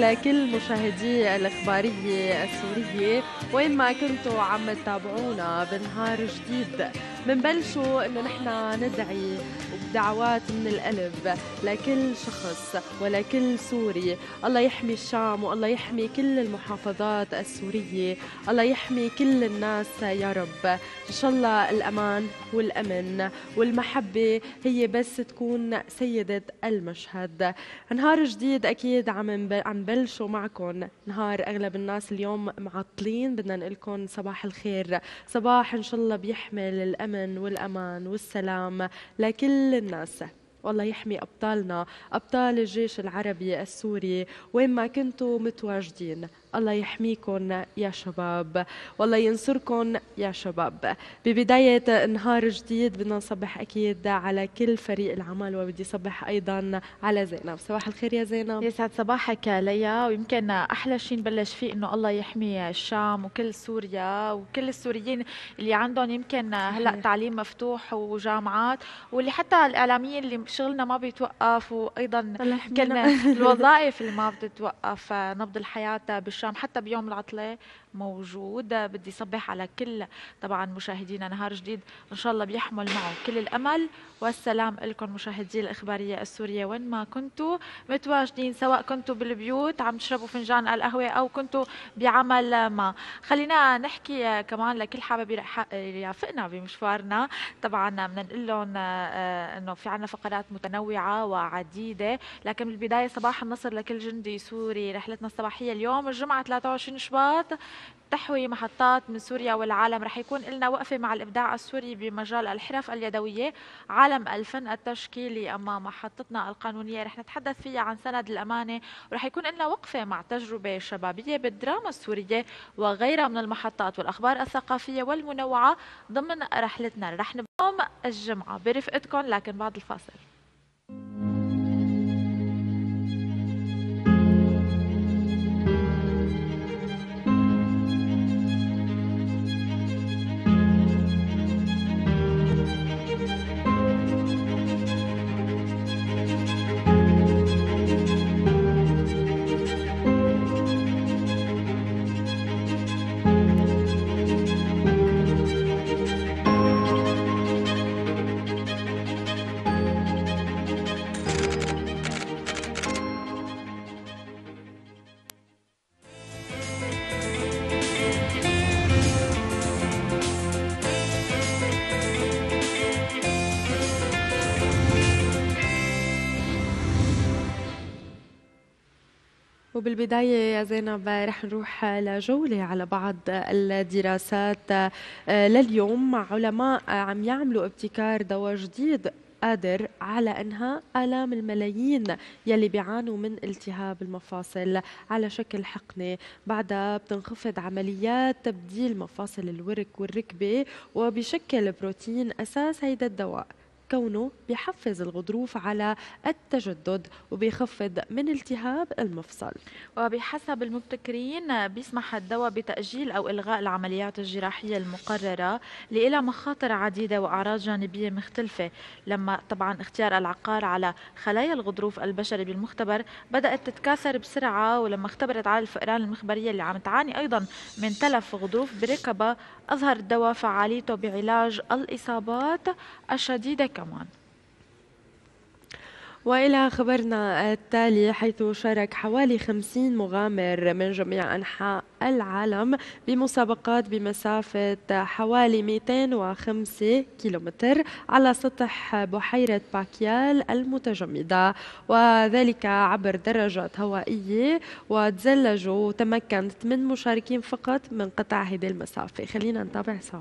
لكل مشاهدي الإخبارية السورية وين ما كنتوا عم تتابعونا بنهار جديد. منبلشوا إنه نحن ندعي بدعوات من القلب لكل شخص ولكل سوري. الله يحمي الشام والله يحمي كل المحافظات السورية، الله يحمي كل الناس يا رب. إن شاء الله الأمان والأمن والمحبة هي بس تكون سيدة المشهد. نهار جديد أكيد عم نبلشوا معكم نهار أغلب الناس اليوم معطلين. بدنا نقول لكم صباح الخير، صباح إن شاء الله بيحمل الأمن والأمان والسلام لكل الناس. والله يحمي أبطالنا، أبطال الجيش العربي السوري وين ما كنتوا متواجدين. الله يحميكم يا شباب والله ينصركم يا شباب. ببداية نهار جديد بدنا نصبح أكيد على كل فريق العمل، وبدي صبح أيضا على زينب. صباح الخير يا زينب. يسعد صباحك يا ليا. ويمكن احلى شيء نبلش فيه انه الله يحمي الشام وكل سوريا وكل السوريين اللي عندهم يمكن هلا تعليم مفتوح وجامعات، واللي حتى الاعلاميين اللي شغلنا ما بيتوقف، وايضا يمكن الوظائف اللي ما بتتوقف. نبض الحياه بالشام حتى بيوم العطله موجود. بدي صبح على كل طبعا مشاهدينا نهار جديد ان شاء الله بيحمل معه كل الامل والسلام لكم مشاهدي الاخباريه السوريه وين ما كنتوا متواجدين، سواء كنتوا بالبيوت عم تشربوا فنجان القهوه او كنتوا بعمل ما. خلينا نحكي كمان لكل حابب يرافقنا بمشوارنا. طبعا بدنا نقول لهم انه في عنا فقرات متنوعه وعديده، لكن بالبدايه صباح النصر لكل جندي سوري. رحلتنا الصباحيه اليوم الجمعه 23 شباط تحوي محطات من سوريا والعالم. رح يكون لنا وقفة مع الإبداع السوري بمجال الحرف اليدوية، عالم الفن التشكيلي. أما محطتنا القانونية رح نتحدث فيها عن سند الأمانة، ورح يكون لنا وقفة مع تجربة شبابية بالدراما السورية وغيرها من المحطات والأخبار الثقافية والمنوعة ضمن رحلتنا. رح نبدأ يوم الجمعة برفقتكم لكن بعد الفاصل. وبالبداية يا زينب رح نروح لجولة على بعض الدراسات لليوم مع علماء عم يعملوا ابتكار دواء جديد قادر على إنهاء آلام الملايين يلي بيعانوا من التهاب المفاصل على شكل حقني. بعدها بتنخفض عمليات تبديل مفاصل الورك والركبة، وبشكل بروتين أساس هيدا الدواء كونه بيحفز الغضروف على التجدد وبيخفض من التهاب المفصل. وبحسب المبتكرين بيسمح الدواء بتأجيل أو إلغاء العمليات الجراحية المقررة اللي لها مخاطر عديدة وأعراض جانبية مختلفة. لما طبعا اختيار العقار على خلايا الغضروف البشري بالمختبر بدأت تتكاثر بسرعة، ولما اختبرت على الفئران المخبرية اللي عم تعاني أيضا من تلف غضروف بركبة أظهر الدواء فعاليته بعلاج الإصابات الشديدة كمان. وإلى خبرنا التالي، حيث شارك حوالي 50 مغامر من جميع أنحاء العالم بمسابقات بمسافة حوالي 205 كيلومتر على سطح بحيرة باكيال المتجمدة، وذلك عبر دراجات هوائية. وتزلجوا تمكن 8 مشاركين فقط من قطع هذه المسافة. خلينا نتابع سوا.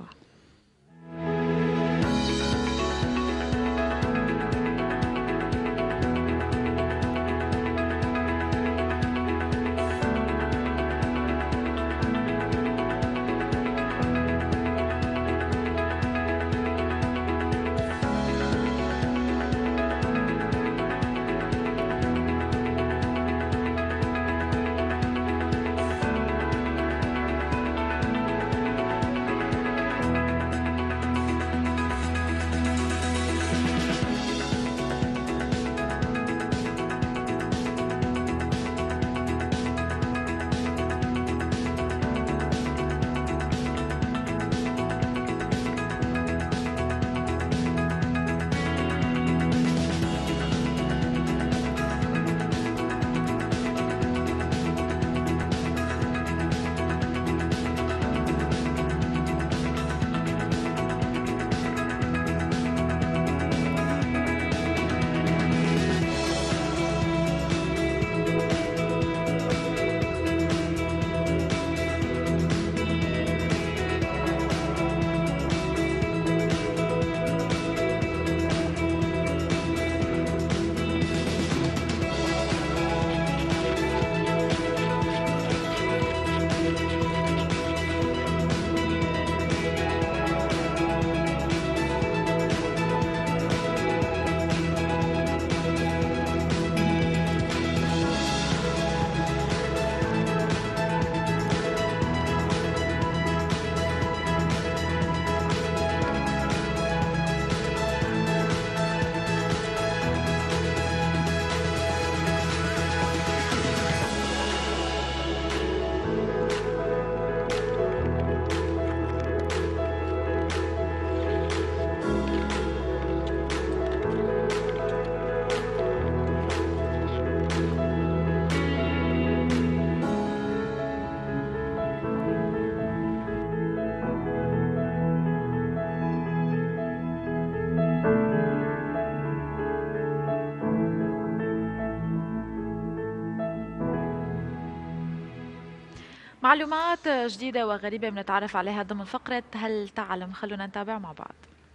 معلومات جديدة وغريبة بنتعرف عليها ضمن فقرة هل تعلم. خلونا نتابع مع بعض.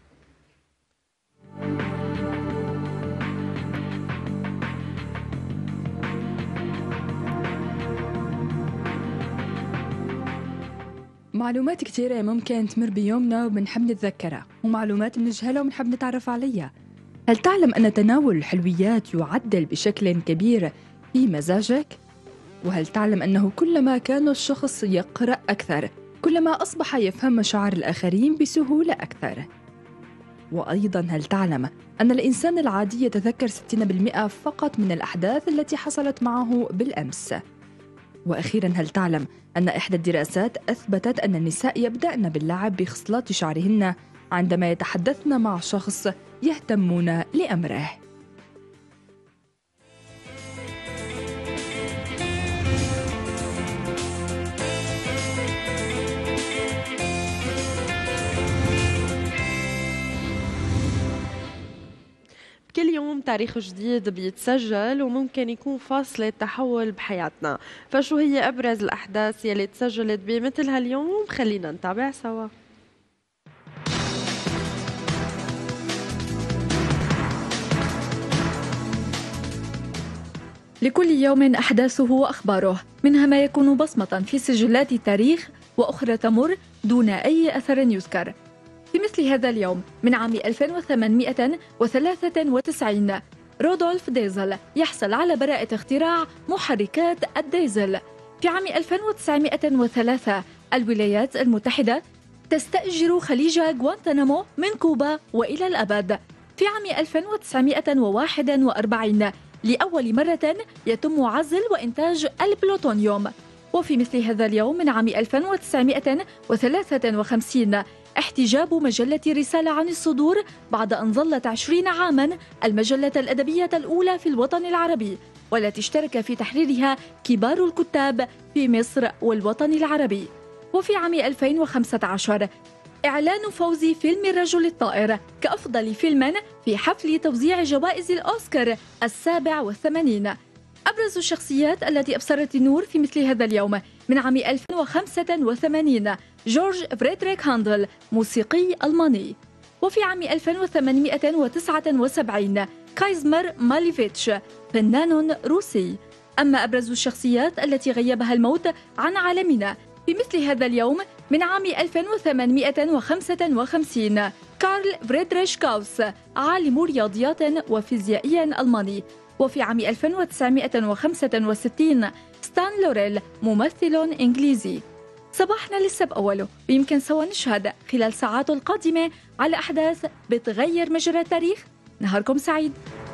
معلومات كثيرة ممكن تمر بيومنا وبنحب نتذكرها، ومعلومات بنجهلها ونحب نتعرف عليها. هل تعلم أن تناول الحلويات يعدل بشكل كبير في مزاجك؟ وهل تعلم أنه كلما كان الشخص يقرأ أكثر كلما أصبح يفهم مشاعر الآخرين بسهولة أكثر؟ وأيضا هل تعلم أن الإنسان العادي يتذكر 60% فقط من الأحداث التي حصلت معه بالأمس؟ وأخيراً هل تعلم أن إحدى الدراسات أثبتت أن النساء يبدأن باللعب بخصلات شعرهن عندما يتحدثن مع شخص يهتمون لأمره؟ كل يوم تاريخ جديد بيتسجل وممكن يكون فاصلة تحول بحياتنا، فشو هي أبرز الأحداث يلي تسجلت بمثل هاليوم؟ خلينا نتابع سوا. لكل يوم أحداثه وأخباره، منها ما يكون بصمة في سجلات التاريخ وأخرى تمر دون أي أثر يذكر. في مثل هذا اليوم من عام 1893 رودولف ديزل يحصل على براءة اختراع محركات الديزل. في عام 1903 الولايات المتحدة تستأجر خليج غوانتنامو من كوبا وإلى الأبد. في عام 1941 لأول مرة يتم عزل وإنتاج البلوتونيوم. وفي مثل هذا اليوم من عام 1953 احتجاب مجلة رسالة عن الصدور بعد أن ظلت 20 عاماً المجلة الأدبية الأولى في الوطن العربي، والتي اشترك في تحريرها كبار الكتاب في مصر والوطن العربي. وفي عام 2015 إعلان فوز فيلم الرجل الطائر كأفضل فيلم في حفل توزيع جوائز الأوسكار 87. أبرز الشخصيات التي أبصرت النور في مثل هذا اليوم من عام 1085 جورج فريدريك هاندل موسيقي ألماني. وفي عام 1879 كايزمر ماليفيتش فنان روسي. أما أبرز الشخصيات التي غيبها الموت عن عالمنا في مثل هذا اليوم من عام 1855 كارل فريدريش كاوس عالم رياضيات وفيزيائي ألماني. وفي عام 1965 ستان لوريل ممثل إنجليزي. صباحنا لسه بأوله، ويمكن سوا نشهد خلال ساعات القادمة على أحداث بتغير مجرى التاريخ. نهاركم سعيد.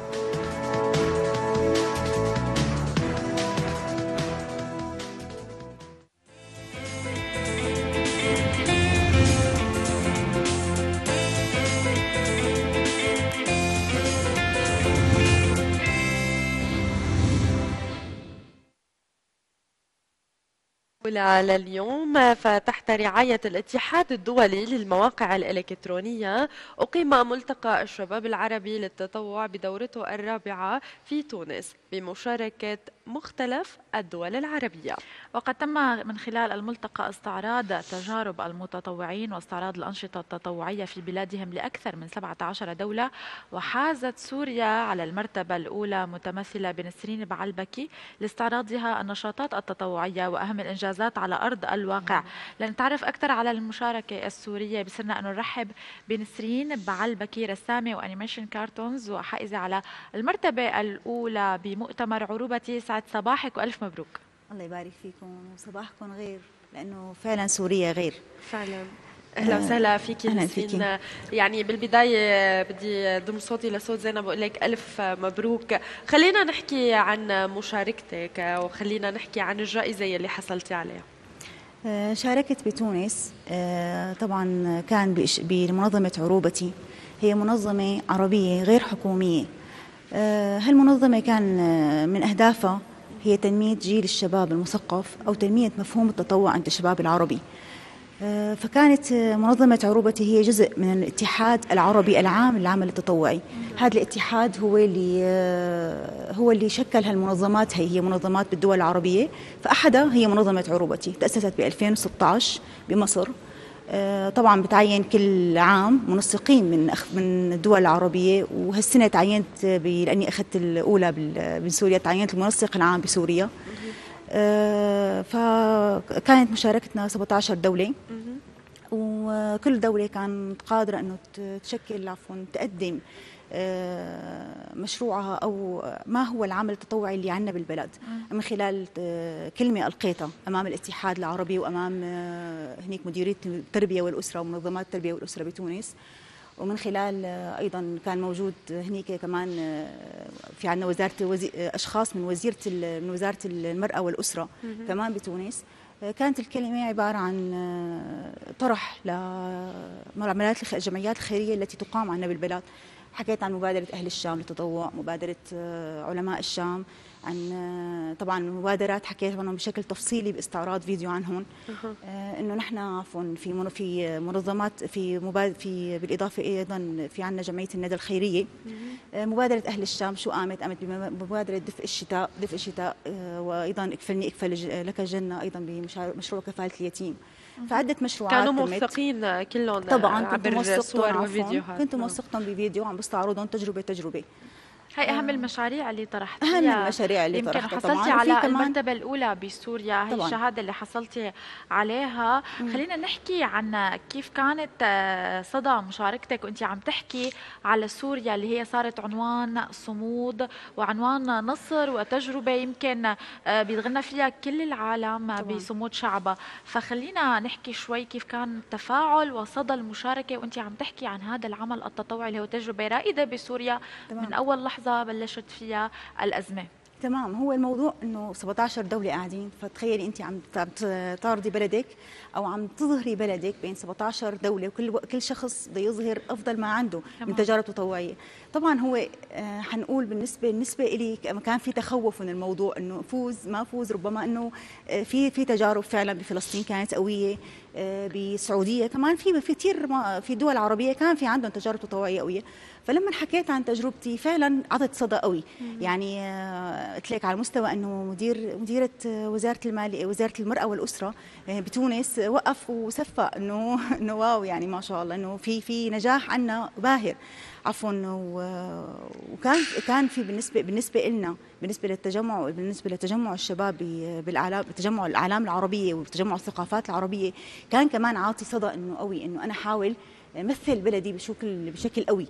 لليوم، فتحت رعاية الاتحاد الدولي للمواقع الإلكترونية أقيم ملتقى الشباب العربي للتطوع بدورته الرابعة في تونس بمشاركة مختلف الدول العربية. وقد تم من خلال الملتقى استعراض تجارب المتطوعين واستعراض الأنشطة التطوعية في بلادهم لأكثر من 17 دولة، وحازت سوريا على المرتبة الأولى متمثلة بنسرين بعلبكي لاستعراضها النشاطات التطوعية وأهم الإنجازات على أرض الواقع. لنتعرف أكثر على المشاركة السورية بصرنا أن نرحب بنسرين بعلبكي، رسامة وأنيميشن كارتونز وحائزة على المرتبة الأولى بمؤتمر عروبة. سعد صباحك وألف مبروك. الله يبارك فيكم وصباحكم غير، لأنه فعلا سوريا غير فعلا. اهلا وسهلا فيكي نسرين. يعني بالبدايه بدي ضم صوتي لصوت زينب بقول لك الف مبروك. خلينا نحكي عن مشاركتك وخلينا نحكي عن الجائزه اللي حصلتي عليها. شاركت بتونس، طبعا كان بمنظمه عروبتي، هي منظمه عربيه غير حكوميه. هالمنظمه كان من اهدافها هي تنميه جيل الشباب المثقف او تنميه مفهوم التطوع عند الشباب العربي. فكانت منظمة عروبتي هي جزء من الاتحاد العربي العام للعمل التطوعي. هذا الاتحاد هو اللي شكل هالمنظمات. هي منظمات بالدول العربية، فأحدها هي منظمة عروبتي، تأسست ب 2016 بمصر. طبعا بتعين كل عام منسقين من الدول العربية، وهالسنة تعينت لأني أخذت الأولى من سوريا، تعينت المنسق العام بسوريا. فكانت مشاركتنا 17 دولة، وكل دولة كانت قادرة أنه تقدم مشروعها أو ما هو العمل التطوعي اللي عندنا بالبلد من خلال كلمة ألقيتها أمام الاتحاد العربي وأمام هنيك مديرية التربية والأسرة ومنظمات التربية والأسرة بتونس. ومن خلال أيضا كان موجود هنيك كمان في عندنا أشخاص من وزارة المرأة والأسرة كمان بتونس. كانت الكلمة عبارة عن طرح لمعاملات الجمعيات الخيرية التي تقام عندنا بالبلاد. حكيت عن مبادرة أهل الشام للتطوع، مبادرة علماء الشام، عن طبعا مبادرات حكيت عنهم بشكل تفصيلي باستعراض فيديو عنهم. انه نحن عفوا في منظمات في بالاضافه ايضا في عندنا جمعيه الندى الخيريه. مبادره اهل الشام شو قامت بمبادره دفء الشتاء، وايضا اكفلني لك جنه، ايضا بمشروع كفاله اليتيم. فعدة مشروعات كانوا موثقين كلهم طبعا، عبر صور وفيديوهات. كنت موثقتهم بفيديو عم بستعرضهم تجربة. هي أهم المشاريع اللي طرحتيها. أهم المشاريع اللي يمكن طرحتها حصلتي طبعا. على المرتبة الأولى بسوريا، هي طبعاً. الشهادة اللي حصلتي عليها. خلينا نحكي عن كيف كانت صدى مشاركتك وأنت عم تحكي على سوريا اللي هي صارت عنوان صمود وعنوان نصر وتجربة يمكن بيتغنى فيها كل العالم طبعاً. بصمود شعبها. فخلينا نحكي شوي كيف كان التفاعل وصدى المشاركة وأنت عم تحكي عن هذا العمل التطوعي اللي هو تجربة رائدة بسوريا. تمام. من أول لحظة بلشت فيها الأزمة. تمام. هو الموضوع انه 17 دولة قاعدين، فتخيلي انت عم تعرضي بلدك او عم تظهري بلدك بين 17 دولة، وكل شخص بده يظهر افضل ما عنده من تجارب تطوعية. طبعا هو حنقول بالنسبة لي كان في تخوف من الموضوع انه فوز ما فوز، ربما انه في تجارب فعلا بفلسطين كانت قوية، بالسعودية كمان في كثير في دول عربية كان في عندهم تجارب تطوعية قوية. فلما حكيت عن تجربتي فعلا عطت صدى قوي. يعني قلت لك على مستوى انه مديرة وزارة المرأة والأسرة بتونس وقف وصفى انه واو، يعني ما شاء الله انه في نجاح عنا باهر. عفوا. وكان في بالنسبه لنا، بالنسبه لتجمع الشباب بتجمع الاعلام العربيه وتجمع الثقافات العربيه، كان كمان عاطي صدى انه قوي، انه انا حاول مثل بلدي بشكل قوي.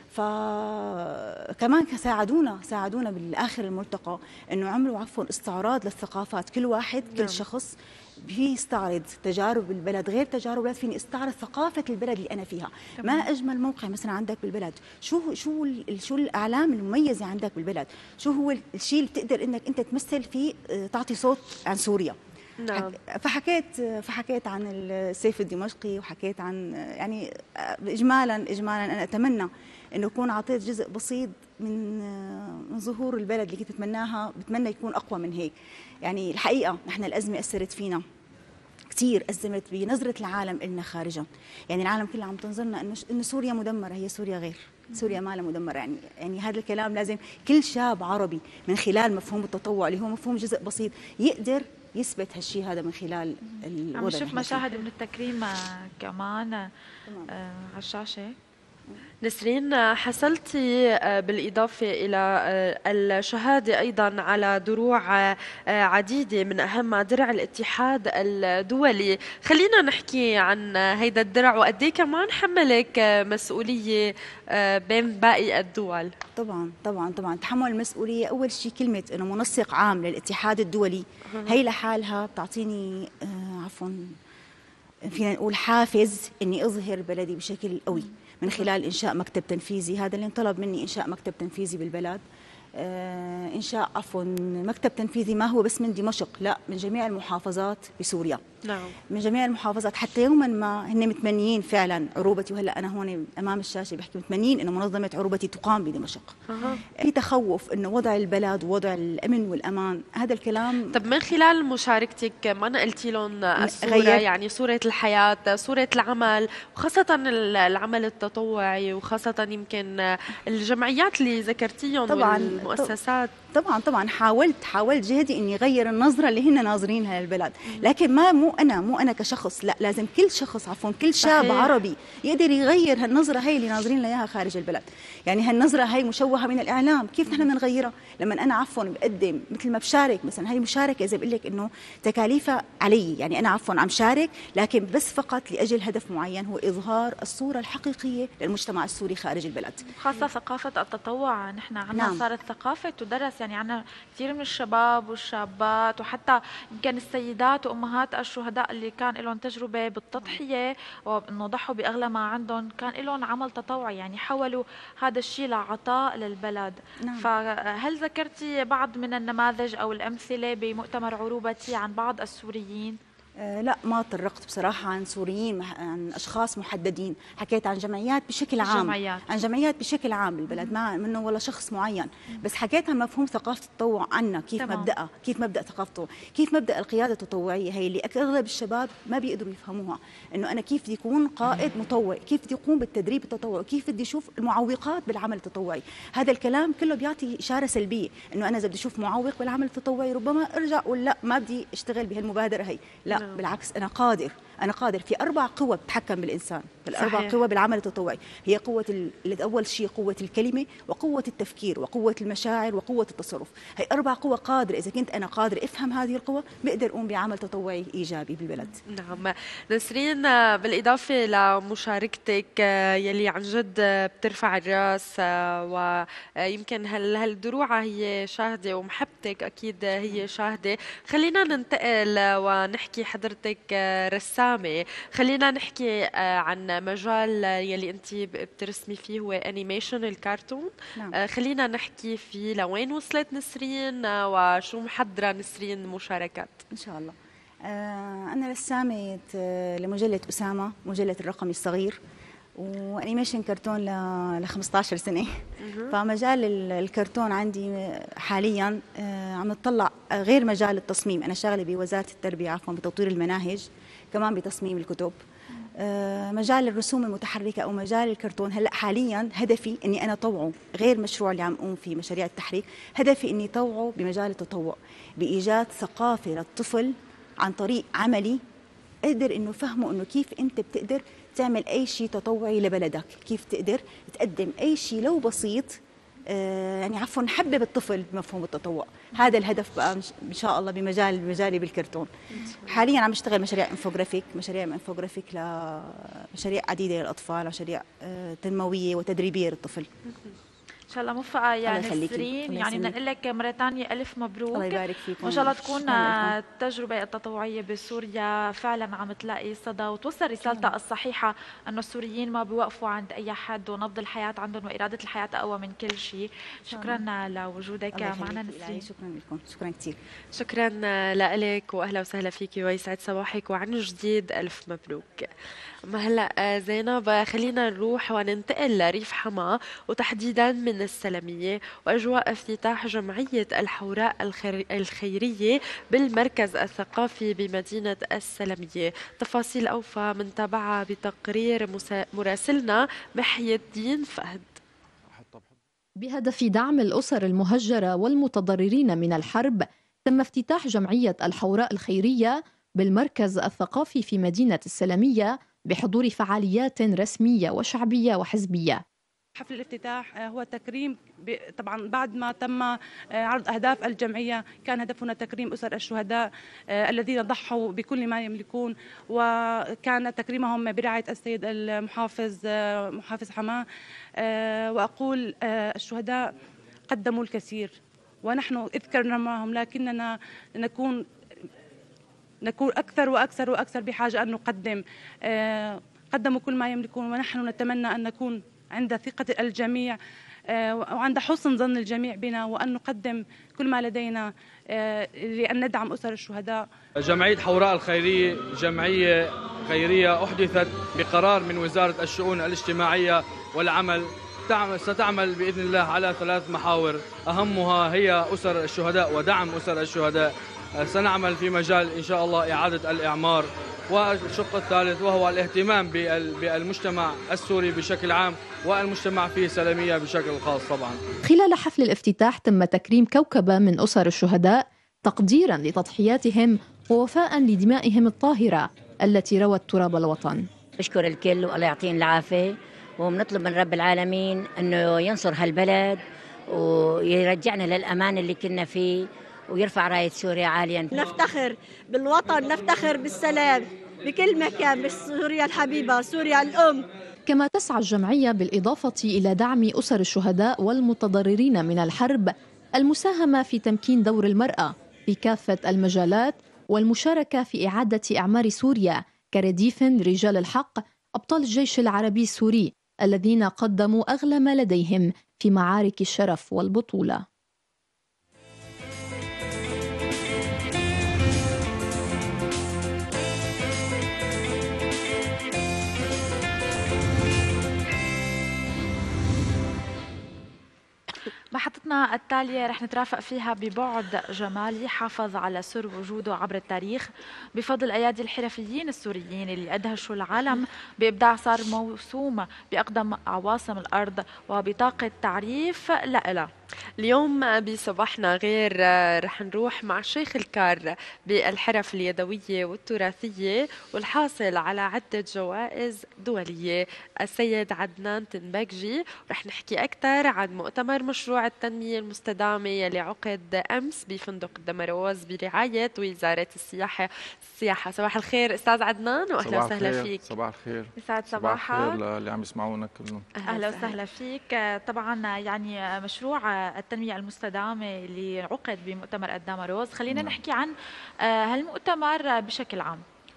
فكمان ساعدونا بالاخر الملتقى انه عملوا استعراض للثقافات، كل واحد كل شخص بيستعرض تجارب البلد غير تجارب البلد، فيني استعرض ثقافه البلد اللي انا فيها. ما اجمل موقع مثلا عندك بالبلد، شو الاعلام المميزه عندك بالبلد، شو هو الشيء اللي بتقدر انك انت تمثل فيه، تعطي صوت عن سوريا. نعم. فحكيت عن السيف الدمشقي، وحكيت عن يعني اجمالا انا اتمنى انه اكون اعطيت جزء بسيط من ظهور البلد اللي كنت بتمنى يكون اقوى من هيك. يعني الحقيقه نحن الازمه اثرت فينا كثير، أزمت بنظرة العالم إلنا خارجا. يعني العالم كله عم تنظرنا إنه سوريا مدمرة، هي سوريا غير، سوريا ما لها مدمرة. يعني هذا الكلام لازم كل شاب عربي من خلال مفهوم التطوع اللي هو مفهوم جزء بسيط يقدر يثبت هالشيء هذا من خلال الوضع. عم نشوف مشاهد من التكريم كمان على الشاشة. نسرين، حصلتي بالإضافة إلى الشهادة أيضا على دروع عديدة من أهمها درع الاتحاد الدولي. خلينا نحكي عن هيدا الدرع وقديه كمان حملك مسؤولية بين باقي الدول. طبعا تحمل المسؤولية. أول شيء كلمة أنه منسق عام للاتحاد الدولي هي لحالها بتعطيني فينا نقول حافز إني أظهر بلدي بشكل قوي من خلال إنشاء مكتب تنفيذي. هذا اللي انطلب مني، إنشاء مكتب تنفيذي بالبلد. إنشاء مكتب تنفيذي ما هو بس من دمشق، لا، من جميع المحافظات بسوريا. نعم. من جميع المحافظات، حتى يوما ما هن متمنيين فعلا عروبتي، وهلا انا هون امام الشاشه بحكي متمنيين انه منظمه عروبتي تقام بدمشق. في تخوف انه وضع البلد ووضع الامن والامان، هذا الكلام. طب من خلال مشاركتك ما نقلتي لهم الصوره، يعني صوره الحياه، صوره العمل، وخاصه العمل التطوعي، وخاصه يمكن الجمعيات اللي ذكرتيهم والمؤسسات؟ طبعا حاولت جهدي اني اغير النظره اللي هن ناظرينها للبلد، لكن مو انا كشخص، لا، لازم كل شخص، كل شاب صحيح. عربي يقدر يغير هالنظره هي اللي ناظرين لها اياها خارج البلد. يعني هالنظره هي مشوهه من الاعلام، كيف نحن بدنا نغيرها؟ لما انا بقدم مثل ما بشارك مثلا، هي مشاركه اذا بقول لك انه تكاليفها علي، يعني انا عم شارك، لكن بس فقط لاجل هدف معين، هو اظهار الصوره الحقيقيه للمجتمع السوري خارج البلد. خاصة ثقافة التطوع، نحن عندنا نعم. صارت ثقافة تدرس، يعني عندنا كثير من الشباب والشابات، وحتى يمكن السيدات وأمهات الشهداء اللي كان لهم تجربة بالتضحية وإنه ضحوا بأغلى ما عندهم، كان لهم عمل تطوعي، يعني حولوا هذا الشيء لعطاء للبلد. نعم. فهل ذكرتي بعض من النماذج أو الأمثلة بمؤتمر عروبتي عن بعض السوريين؟ لا، ما طرقت بصراحة عن سوريين، عن أشخاص محددين، حكيت عن جمعيات بشكل عام. عن جمعيات بشكل عام بالبلد، ما منه ولا شخص معين، بس حكيت عن مفهوم ثقافة التطوع عنا، كيف مبدأها، كيف مبدأ ثقافته، كيف مبدأ القيادة التطوعية، هي اللي أغلب الشباب ما بيقدروا يفهموها، إنه أنا كيف بدي أكون قائد مطوع، كيف بدي أقوم بالتدريب التطوعي، كيف بدي أشوف المعوقات بالعمل التطوعي. هذا الكلام كله بيعطي إشارة سلبية، إنه أنا إذا بدي أشوف معوق بالعمل التطوعي ربما أرجع أقول لا، ما بدي أشتغل بهالمبادرة هي، لا بالعكس، أنا قادر في 4 قوى بتحكم بالإنسان، ال4 قوى بالعمل التطوعي، هي قوة أول شيء قوة الكلمة، وقوة التفكير، وقوة المشاعر، وقوة التصرف. هي 4 قوى قادرة، إذا كنت أنا قادر أفهم هذه القوى بقدر أقوم بعمل تطوعي إيجابي بالبلد. نعم. نسرين، بالإضافة لمشاركتك يلي عن جد بترفع الراس، ويمكن هالدروعة هي شاهدة، ومحبتك أكيد هي شاهدة، خلينا ننتقل ونحكي. حضرتك رسامة، خلينا نحكي عن مجال يلي أنت بترسمي فيه، هو أنيميشن، الكرتون. نعم. خلينا نحكي فيه، لوين وصلت نسرين وشو محضرة نسرين مشاركات؟ إن شاء الله. أنا رسامة لمجلة أسامة، مجلة الرقمي الصغير، وانيميشن كرتون ل 15 سنه. فمجال الكرتون عندي حاليا عم نطلع غير مجال التصميم، انا شغاله بوزاره التربيه بتطوير المناهج، كمان بتصميم الكتب. مجال الرسوم المتحركه او مجال الكرتون هلا حاليا هدفي اني انا طوعه، غير مشروع اللي عم اقوم فيه مشاريع التحريك، هدفي اني طوعه بمجال التطوع، بايجاد ثقافه للطفل عن طريق عملي، قدر انه فهمه انه كيف انت بتقدر تعمل اي شيء تطوعي لبلدك، كيف تقدر تقدم اي شيء لو بسيط، يعني نحبب الطفل بمفهوم التطوع. هذا الهدف بقى ان شاء الله بمجالي بالكرتون. حاليا عم اشتغل مشاريع انفوجرافيك لمشاريع عديده للاطفال، مشاريع تنمويه وتدريبيه للطفل. ان شاء الله موفقه يا نسرين، يعني بدنا نقول لك مره ثانيه الف مبروك. الله يبارك فيكم. وان شاء الله تكون التجربه التطوعيه بسوريا فعلا عم تلاقي صدى، وتوصل رسالتها الصحيحه انه السوريين ما بيوقفوا عند اي حد، ونبض الحياه عندهم واراده الحياه اقوى من كل شيء. شكرا لوجودك معنا نسرين. شكرا لكم، شكرا كثير. شكرا لك، واهلا وسهلا فيكي، ويسعد صباحك، وعن جديد الف مبروك. ما هلا زينب، خلينا نروح وننتقل لريف حما، وتحديدا من السلمية، وأجواء افتتاح جمعية الحوراء الخيرية بالمركز الثقافي بمدينة السلمية. تفاصيل أوفى منتابعة بتقرير مراسلنا محي الدين فهد. بهدف دعم الأسر المهجرة والمتضررين من الحرب، تم افتتاح جمعية الحوراء الخيرية بالمركز الثقافي في مدينة السلمية بحضور فعاليات رسمية وشعبية وحزبية. حفل الافتتاح هو تكريم، طبعا بعد ما تم عرض أهداف الجمعية، كان هدفنا تكريم أسر الشهداء الذين ضحوا بكل ما يملكون، وكان تكريمهم برعاية السيد المحافظ محافظ حماه. وأقول الشهداء قدموا الكثير ونحن اذكرنا معهم، لكننا نكون أكثر وأكثر وأكثر بحاجة أن نقدم. قدموا كل ما يملكون، ونحن نتمنى أن نكون عند ثقة الجميع وعند حسن ظن الجميع بنا، وأن نقدم كل ما لدينا لأن ندعم أسر الشهداء. جمعية حوراء الخيرية جمعية خيرية أحدثت بقرار من وزارة الشؤون الاجتماعية والعمل، ستعمل بإذن الله على 3 محاور، أهمها هي أسر الشهداء ودعم أسر الشهداء. سنعمل في مجال إن شاء الله إعادة الإعمار، والشق الثالث وهو الاهتمام بالمجتمع السوري بشكل عام والمجتمع في سلمية بشكل خاص. طبعا خلال حفل الافتتاح تم تكريم كوكبة من أسر الشهداء تقديرا لتضحياتهم ووفاء لدمائهم الطاهرة التي روت تراب الوطن. بشكر الكل والله يعطيهم العافية، وبنطلب من رب العالمين أنه ينصر هالبلد ويرجعنا للأمان اللي كنا فيه ويرفع راية سوريا عاليا. نفتخر بالوطن، نفتخر بالسلام بكل مكان، مش سوريا الحبيبة، سوريا الأم. كما تسعى الجمعية بالإضافة إلى دعم أسر الشهداء والمتضررين من الحرب المساهمة في تمكين دور المرأة في كافة المجالات والمشاركة في إعادة أعمار سوريا كرديف رجال الحق أبطال الجيش العربي السوري الذين قدموا أغلى ما لديهم في معارك الشرف والبطولة. محطتنا التالية رح نترافق فيها ببعد جمالي حافظ على سر وجوده عبر التاريخ بفضل أيادي الحرفيين السوريين اللي أدهشوا العالم بإبداع صار موسوم بأقدم عواصم الأرض وبطاقة تعريف لإلها. اليوم بصباحنا غير رح نروح مع شيخ الكار بالحرف اليدوية والتراثية والحاصل على عدة جوائز دولية السيد عدنان تنبكجي. رح نحكي أكثر عن مؤتمر مشروع التنمية المستدامة يلي عقد أمس بفندق الدمروز برعاية وزارة السياحة. صباح الخير أستاذ عدنان وأهلا وسهلا فيك. صباح الخير. يسعد صباح صباحك. الخير اللي عم يسمعونا كلهم. أهلا وسهلا فيك. طبعا يعني مشروع التنمية المستدامة اللي عقد بمؤتمر الدمروز، خلينا نحكي عن هالمؤتمر بشكل عام.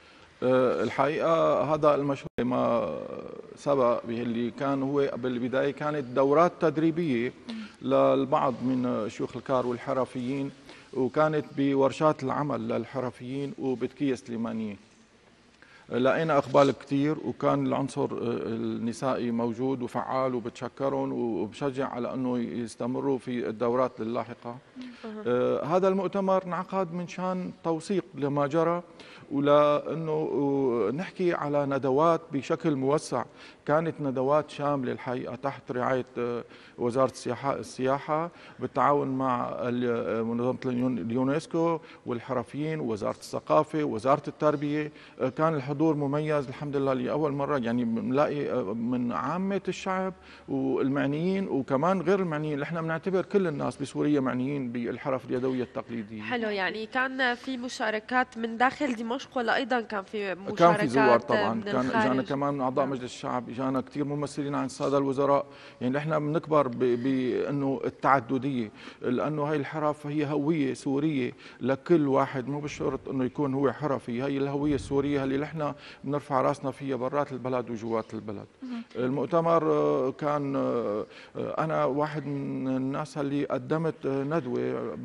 الحقيقة هذا المشروع ما سبق اللي كان هو بالبداية كانت دورات تدريبية للبعض من شيوخ الكار والحرفيين، وكانت بورشات العمل للحرفيين وبتكية سليمانية. لقينا اقبال كثير، وكان العنصر النسائي موجود وفعال، وبتشكرهم وبشجع على انه يستمروا في الدورات اللاحقه. هذا المؤتمر انعقد من شان توثيق لما جرى، ولانه نحكي على ندوات بشكل موسع. كانت ندوات شامله الحقيقه تحت رعايه وزاره السياحه بالتعاون مع منظمه اليونسكو والحرفيين ووزاره الثقافه ووزاره التربيه. كان الحضور مميز الحمد لله، لاول مره يعني بنلاقي من عامه الشعب والمعنيين وكمان غير المعنيين، اللي احنا بنعتبر كل الناس بسوريا معنيين بالحرف اليدويه التقليديه. حلو، يعني كان في مشاركات من داخل دمشق ولا ايضا كان في مشاركات؟ كان في زوار طبعا، من كان الخارج. اجانا كمان من اعضاء مجلس الشعب، اجانا كثير ممثلين عن الساده الوزراء. يعني احنا بنكبر بانه التعدديه، لانه هي الحرف هي هويه سوريه لكل واحد، مو بالشرط انه يكون هو حرفي. هي الهويه السوريه اللي نحن بنرفع راسنا فيها برات البلد وجوات البلد. المؤتمر كان انا واحد من الناس اللي قدمت ندوه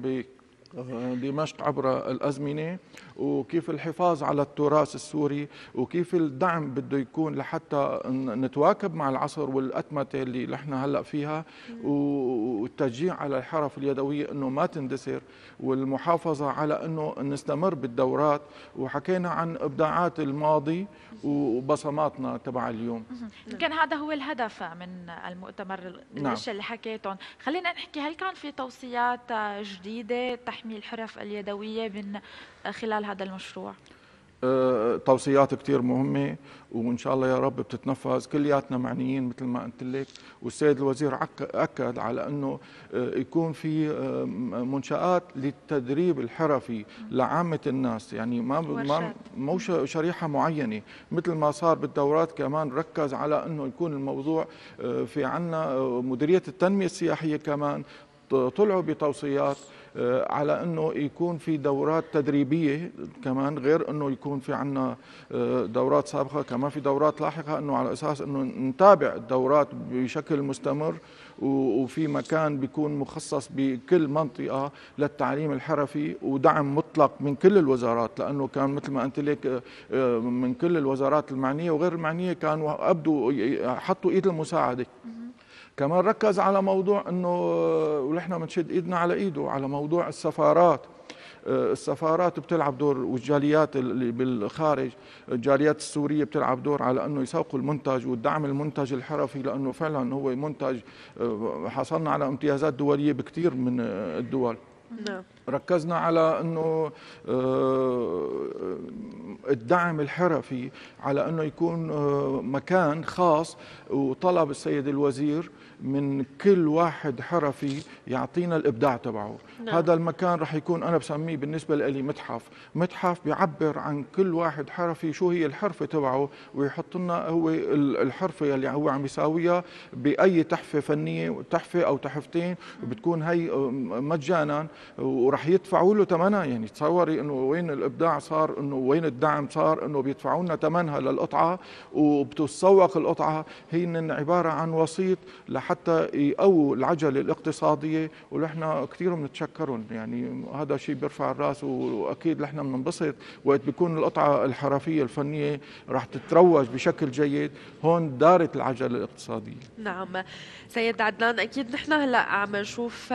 دمشق عبر الأزمنة، وكيف الحفاظ على التراث السوري، وكيف الدعم بده يكون لحتى نتواكب مع العصر والأتمتة اللي نحن هلأ فيها، والتشجيع على الحرف اليدوية أنه ما تندثر، والمحافظة على أنه نستمر بالدورات. وحكينا عن إبداعات الماضي وبصماتنا تبع اليوم. يمكن هذا هو الهدف من المؤتمر، الاشياء اللي حكيتهم. خلينا نحكي، هل كان في توصيات جديدة تحمي الحرف اليدوية من خلال هذا المشروع؟ توصيات كتير مهمة، وإن شاء الله يا رب بتتنفذ. كلياتنا معنيين مثل ما قلت لك، والسيد الوزير أكد على أنه يكون في منشآت للتدريب الحرفي لعامة الناس، يعني مو شريحة معينة. مثل ما صار بالدورات كمان ركز على أنه يكون الموضوع في عنا مديرية التنمية السياحية كمان طلعوا بتوصيات على انه يكون في دورات تدريبيه كمان، غير انه يكون في عندنا دورات سابقه، كمان في دورات لاحقه، انه على اساس انه نتابع الدورات بشكل مستمر، وفي مكان بيكون مخصص بكل منطقه للتعليم الحرفي، ودعم مطلق من كل الوزارات، لانه كان مثل ما قلت لك من كل الوزارات المعنيه وغير المعنيه كانوا ابدوا حطوا ايد المساعده. كمان ركز على موضوع انه ونحن بنشد ايدنا على ايده على موضوع السفارات. السفارات بتلعب دور، والجاليات اللي بالخارج، الجاليات السوريه بتلعب دور على انه يسوقوا المنتج والدعم المنتج الحرفي، لانه فعلا هو منتج حصلنا على امتيازات دوليه بكثير من الدول. نعم. ركزنا على انه الدعم الحرفي على انه يكون مكان خاص، وطلب السيد الوزير من كل واحد حرفي يعطينا الابداع تبعه. نعم. هذا المكان رح يكون انا بسميه بالنسبه لي متحف بيعبر عن كل واحد حرفي شو هي الحرفه تبعه، ويحط لنا هو الحرفه اللي هو عم يساويها باي تحفه فنيه، تحفه او تحفتين، وبتكون هي مجانا ورح يدفعوا له ثمنها. يعني تصوري انه وين الابداع صار، انه وين الدعم صار، انه بيدفعوا لنا ثمنها للقطعه، وبتسوق القطعه. هي عباره عن وسيط لحتى يقووا العجله الاقتصاديه، ونحن كثير بنتشكرهم. يعني هذا شيء بيرفع الراس، واكيد نحن بننبسط وقت بيكون القطعه الحرفيه الفنيه رح تتروج بشكل جيد، هون دارت العجله الاقتصاديه. نعم سيد عدنان، اكيد نحن هلا عم نشوف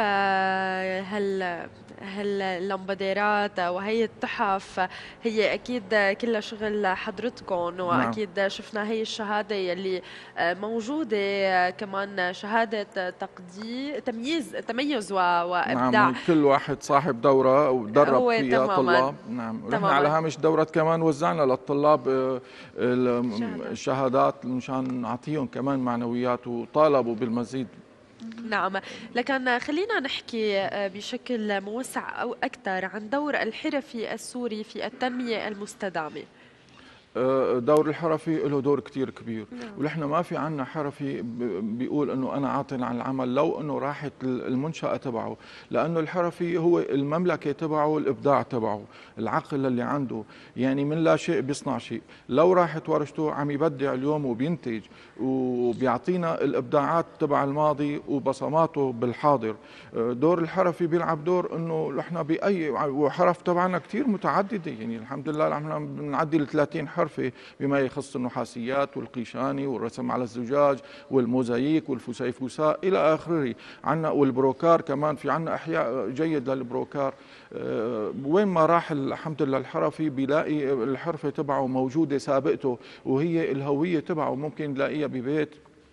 هاللمباديرات وهي التحف، هي اكيد كلها شغل حضرتكم، واكيد نعم. شفنا هي الشهاده يلي موجوده، كمان شهاده تميز وابداع. نعم، كل واحد صاحب دوره ودرب فيها طلاب. نعم، نحن على هامش دوره كمان وزعنا للطلاب الشهادات مشان نعطيهم كمان معنويات، وطالبوا بالمزيد. نعم، لكن خلينا نحكي بشكل موسع أو أكثر عن دور الحرفي السوري في التنمية المستدامة. دور الحرفي له دور كتير كبير، ونحن ما في عنا حرفي بيقول انه انا عاطل عن العمل لو انه راحت المنشأة تبعه، لانه الحرفي هو المملكة تبعه، الابداع تبعه، العقل اللي عنده، يعني من لا شيء بيصنع شيء. لو راحت ورشته عم يبدع اليوم وبينتج وبيعطينا الابداعات تبع الماضي وبصماته بالحاضر. دور الحرفي بيلعب دور انه نحن باي، وحرف تبعنا كثير متعدده، يعني الحمد لله نحن بنعدي ل 30 حرف بما يخص النحاسيات والقيشاني والرسم على الزجاج والموزاييك والفسيفساء الى اخره. عندنا والبروكار كمان، في عندنا احياء جيد للبروكار. وين ما راح الحمد لله الحرفي بيلاقي الحرفه تبعه موجوده سابقته، وهي الهويه تبعه. ممكن نلاقيها ببيت،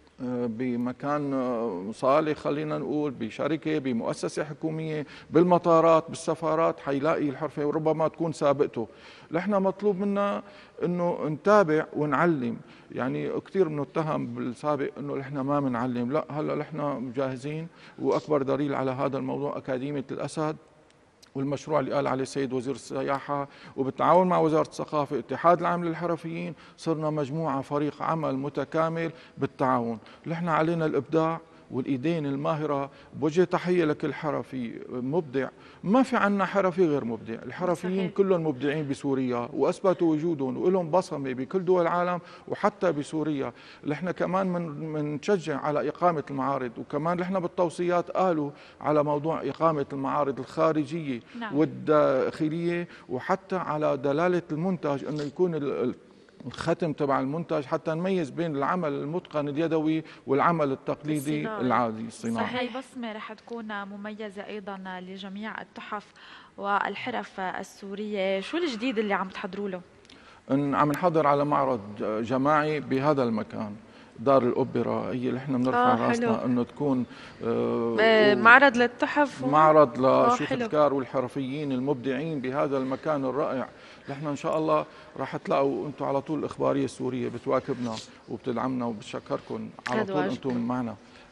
بمكان صالح، خلينا نقول بشركة، بمؤسسة حكومية، بالمطارات، بالسفارات، حيلاقي الحرفة وربما تكون سابقته. نحن مطلوب منا انه نتابع ونعلم. يعني كثير بنتهم بالسابق انه نحن ما بنعلم، لا هلا نحن جاهزين، واكبر دليل على هذا الموضوع أكاديمية الأسد والمشروع اللي قال عليه السيد وزير السياحة، وبالتعاون مع وزارة الثقافة، الاتحاد العام للحرفيين، صرنا مجموعة فريق عمل متكامل بالتعاون. نحن علينا الإبداع والإيدين الماهرة. بوجه تحية لكل حرفي مبدع، ما في عنا حرفي غير مبدع. الحرفيين كلهم مبدعين بسوريا وأثبتوا وجودهم ولهم بصمة بكل دول العالم وحتى بسوريا. نحن كمان منشجع على إقامة المعارض، وكمان نحن بالتوصيات قالوا على موضوع إقامة المعارض الخارجية والداخلية، وحتى على دلالة المنتج أنه يكون الختم تبع المنتج حتى نميز بين العمل المتقن اليدوي والعمل التقليدي العادي الصناعي. صحيح، بصمة رح تكون مميزة أيضا لجميع التحف والحرف السورية. شو الجديد اللي عم تحضروا له؟ عم نحضر على معرض جماعي بهذا المكان، دار الأوبرا، هي اللي احنا بنرفع راسنا انه تكون معرض للتحف، معرض لشيوخ الكار والحرفيين المبدعين بهذا المكان الرائع. نحن ان شاء الله راح تلاقوا انتم على طول الإخبارية السورية بتواكبنا وبتدعمنا، وبتشكركم على طول انتم معنا.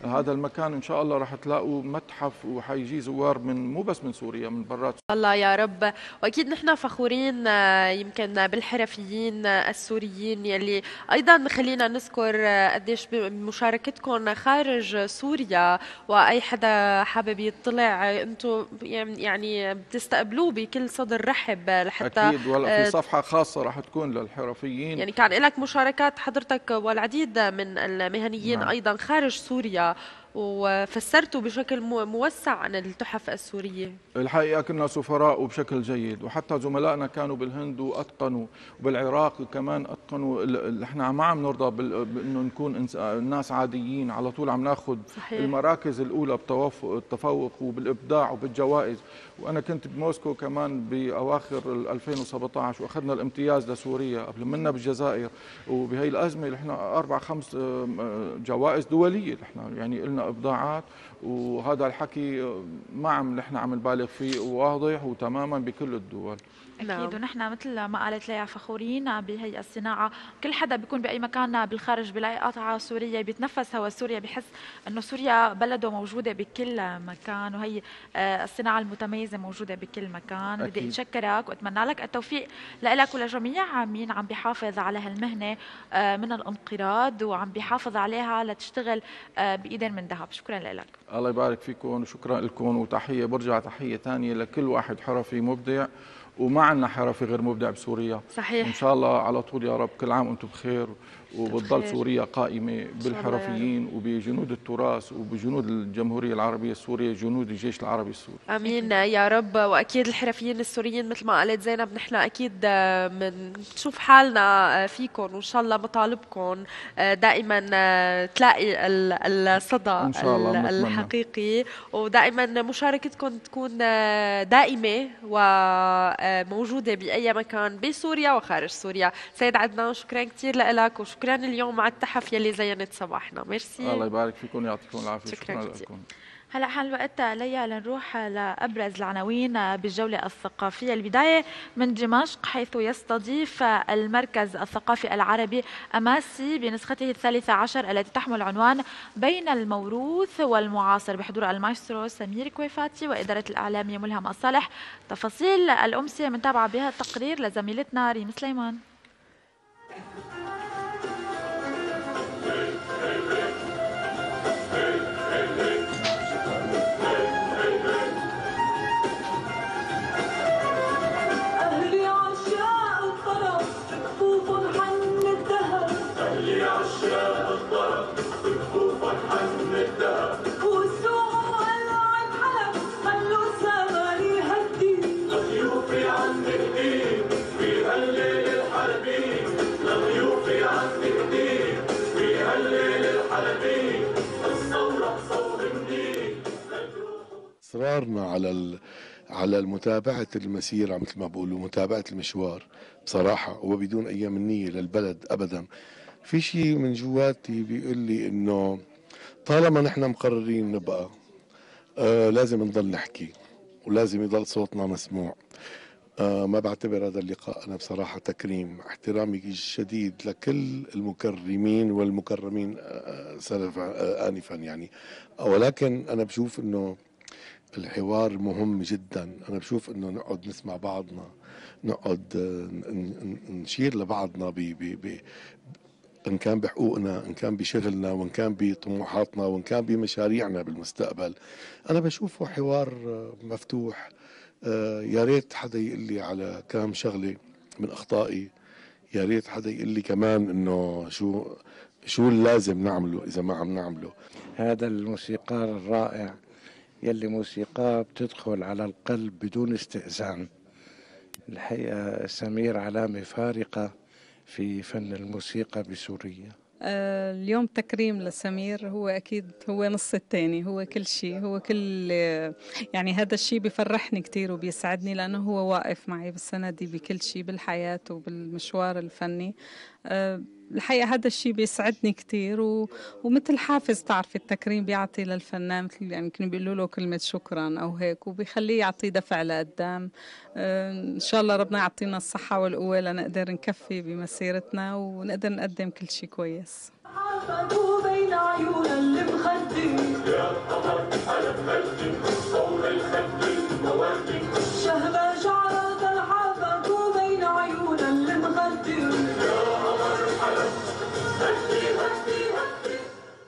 هذا المكان إن شاء الله راح تلاقوا متحف وحيجي زوار من مو بس من سوريا، من برات الله يا رب. واكيد نحن فخورين يمكن بالحرفيين السوريين يلي ايضا خلينا نذكر قديش بمشاركتكم خارج سوريا، واي حدا حابب يطلع انتم يعني بتستقبلوه بكل صدر رحب لحتى اكيد. ولا في صفحه خاصه راح تكون للحرفيين، يعني كان لك مشاركات حضرتك والعديد من المهنيين نعم. ايضا خارج سوريا، وفسرتوا بشكل موسع عن التحف السورية. الحقيقة كنا سفراء وبشكل جيد، وحتى زملائنا كانوا بالهند وأتقنوا، وبالعراق كمان أتقنوا. احنا ما عم نرضى بأنه نكون ناس عاديين، على طول عم ناخذ المراكز الأولى بالتفوق وبالإبداع وبالجوائز. وأنا كنت بموسكو كمان بأواخر 2017 وأخذنا الامتياز لسوريا، قبل منا بالجزائر. وبهي الأزمة احنا 4-5 جوائز دولية. احنا يعني لنا إبداعات، وهذا الحكي ما نحن عم نبالغ فيه، وواضح وتماما بكل الدول. أكيد. ونحن مثل ما قالت ليا فخورين بهي الصناعة. كل حدا بيكون بأي مكان بالخارج بلاقي قطعة سورية بيتنفس هوا سوريا، بحس إنه سوريا بلده موجودة بكل مكان، وهي الصناعة المتميزة موجودة بكل مكان. بدي أتشكرك وأتمنى لك التوفيق لك ولجميع مين عم بيحافظ على هالمهنة من الانقراض وعم بيحافظ عليها لتشتغل بإيدين من ذهب. شكرا لك. الله يبارك فيكم وشكرا لكم، وتحية برجع تحية ثانية لكل واحد حرفي مبدع، وما عندنا حرفي غير مبدع بسوريا. صحيح. إن شاء الله على طول يا رب. كل عام وأنتم بخير، وبتضل سوريا قائمة بالحرفيين وبجنود التراث وبجنود الجمهورية العربية السورية، جنود الجيش العربي السوري. امين يا رب. واكيد الحرفيين السوريين مثل ما قالت زينب، نحن اكيد بنشوف حالنا فيكم، وان شاء الله مطالبكم دائما تلاقي الصدى إن شاء الله الحقيقي، ودائما مشاركتكم تكون دائمة وموجودة بأي مكان بسوريا وخارج سوريا. سيد عدنان، شكرا كثير لك، وشكرا اليوم على التحف يلي زينت صباحنا. ميرسي. الله يبارك فيكم، يعطيكم العافية. شكرا لكم. هلا حان الوقت ليا لنروح لأبرز العناوين بالجولة الثقافية. البداية من دمشق، حيث يستضيف المركز الثقافي العربي أماسي بنسخته 13 التي تحمل عنوان بين الموروث والمعاصر، بحضور المايسترو سمير كويفاتي وإدارة الإعلامية ملهم الصالح. تفاصيل الأمسية منتابعة بها التقرير لزميلتنا ريم سليمان. إصرارنا على متابعة المسيرة، مثل ما بقولوا متابعة المشوار بصراحة، وبدون أي منية للبلد أبدا. في شيء من جواتي بيقول لي إنه طالما نحن مقررين نبقى لازم نضل نحكي، ولازم يضل صوتنا مسموع. ما بعتبر هذا اللقاء أنا بصراحة تكريم، احترامي الشديد لكل المكرمين والمكرمين آنفا يعني، ولكن أنا بشوف إنه الحوار مهم جدا. أنا بشوف إنه نقعد نسمع بعضنا، نقعد نشير لبعضنا إن كان بحقوقنا، إن كان بشغلنا، وإن كان بطموحاتنا، وإن كان بمشاريعنا بالمستقبل. أنا بشوفه حوار مفتوح. يا ريت حدا يقول لي على كام شغلة من أخطائي، يا ريت حدا يقول لي كمان إنه شو اللازم نعمله إذا ما عم نعمله. هذا الموسيقار الرائع يلي موسيقاه بتدخل على القلب بدون استئذان. الحقيقة سمير علامة فارقة في فن الموسيقى بسوريا. اليوم تكريم لسمير، هو أكيد هو نص الثاني، هو كل شيء، هو كل يعني هذا الشيء بيفرحني كتير وبيسعدني، لأنه هو واقف معي بالسنة دي بكل شيء بالحياة وبالمشوار الفني. الحقيقة هذا الشيء بيسعدني كتير، ومثل حافز، تعرف التكريم بيعطي للفنان مثل يعني كانوا بيقولوا له كلمة شكرا أو هيك، وبيخليه يعطي دفع لقدام. إن شاء الله ربنا يعطينا الصحة والقوة لنقدر نكفي بمسيرتنا ونقدر نقدم كل شيء كويس. حافظوا بين عيون المخدي يا قمر على خدي طول الخدي ووردي شهبة شعرات حافظوا بين عيون المخدي يا قمر على خدي خدي خدي.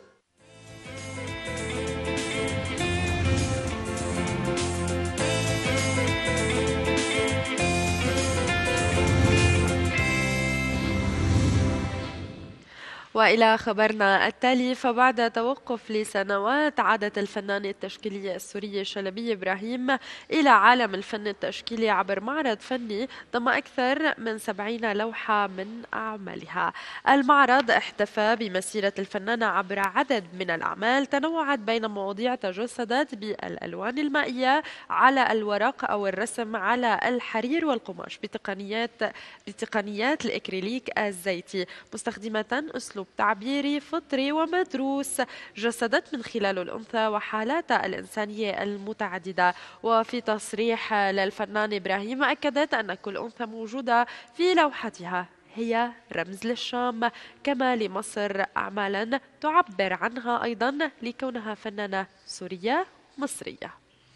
وإلى خبرنا التالي، فبعد توقف لسنوات عادت الفنانة التشكيلية السورية شلبية إبراهيم إلى عالم الفن التشكيلي عبر معرض فني ضم أكثر من 70 لوحة من أعمالها. المعرض احتفى بمسيرة الفنانة عبر عدد من الأعمال تنوعت بين مواضيع تجسدت بالألوان المائية على الورق أو الرسم على الحرير والقماش بتقنيات الإكريليك الزيتي، مستخدمة أسلوب تعبيري فطري ومدروس جسدت من خلاله الأنثى وحالاتها الإنسانية المتعددة. وفي تصريح للفنانة إبراهيم أكدت أن كل أنثى موجودة في لوحتها هي رمز للشام كما لمصر، أعمالا تعبر عنها أيضا لكونها فنانة سورية مصرية.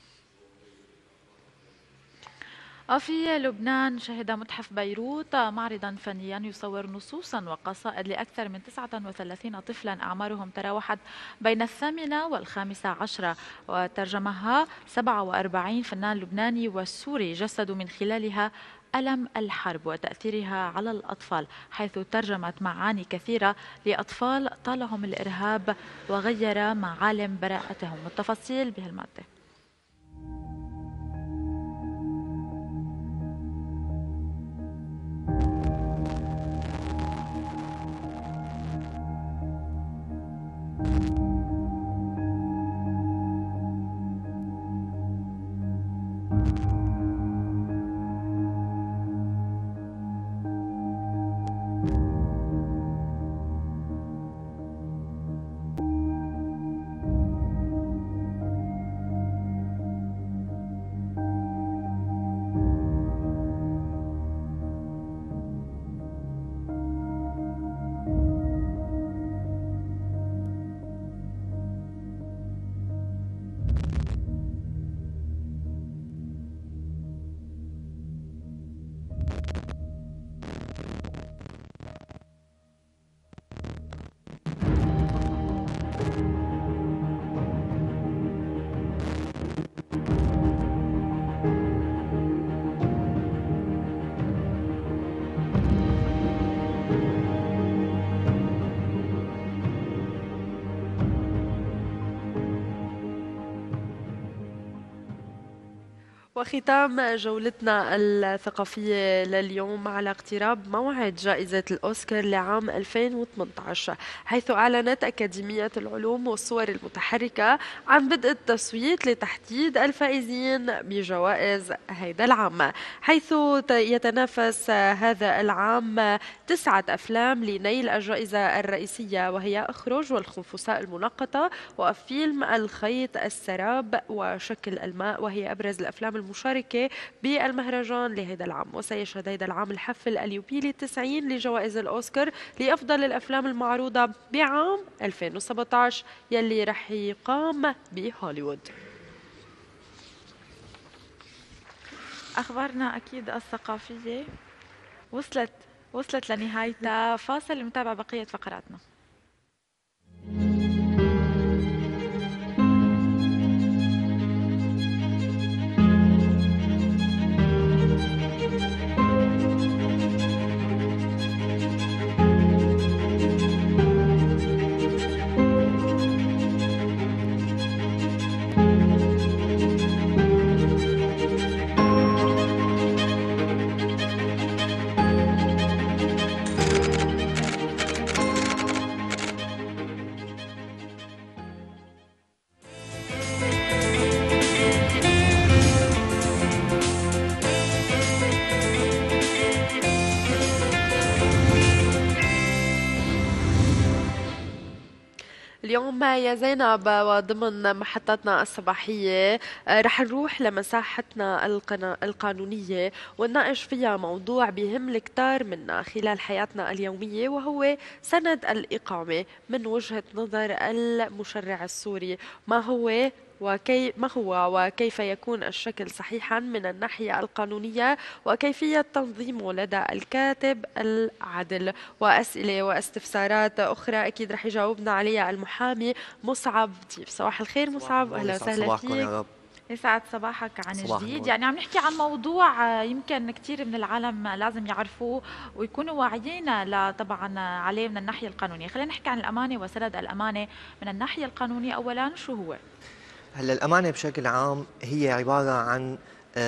في لبنان شهد متحف بيروت معرضا فنيا يصور نصوصا وقصائد لأكثر من 39 طفلا أعمارهم تراوحت بين 8 و15، وترجمها 47 فنان لبناني وسوري جسدوا من خلالها ألم الحرب وتأثيرها على الأطفال، حيث ترجمت معاني كثيرة لأطفال طالهم الإرهاب وغير معالم براءتهم. التفاصيل بهالمادة. وختام جولتنا الثقافية لليوم على اقتراب موعد جائزة الأوسكار لعام 2018، حيث أعلنت أكاديمية العلوم والصور المتحركة عن بدء التصويت لتحديد الفائزين بجوائز هذا العام، حيث يتنافس هذا العام 9 أفلام لنيل الجائزة الرئيسية، وهي أخرج والخنفساء المنقطة وفيلم الخيط السراب وشكل الماء، وهي أبرز الأفلام المشاركة بالمهرجان لهذا العام. وسيشهد هذا العام الحفل اليوبيلي 90 لجوائز الأوسكار لأفضل الأفلام المعروضة بعام 2017 يلي رح يقام بهوليوود. أخبارنا أكيد الثقافية وصلت لنهايتها. فاصل لمتابعة بقية فقراتنا. اليوم يا زينب وضمن محطتنا الصباحية رح نروح لمساحتنا القانونية ونناقش فيها موضوع بيهم الكتار منا خلال حياتنا اليومية، وهو سند الإقامة من وجهة نظر المشرع السوري. ما هو وكيف يكون الشكل صحيحا من الناحية القانونية، وكيفية تنظيمه لدى الكاتب العدل، وأسئلة واستفسارات أخرى أكيد رح يجاوبنا عليها المحامي مصعب ضيف. صباح الخير مصعب، أهلا وسهلا فيك. يسعد صباحك عن صباح جديد. النور. يعني عم نحكي عن موضوع يمكن كثير من العالم لازم يعرفوه ويكونوا واعيين طبعا عليه من الناحية القانونية. خلينا نحكي عن الأمانة وسند الأمانة من الناحية القانونية. أولا شو هو؟ هلا الأمانة بشكل عام هي عبارة عن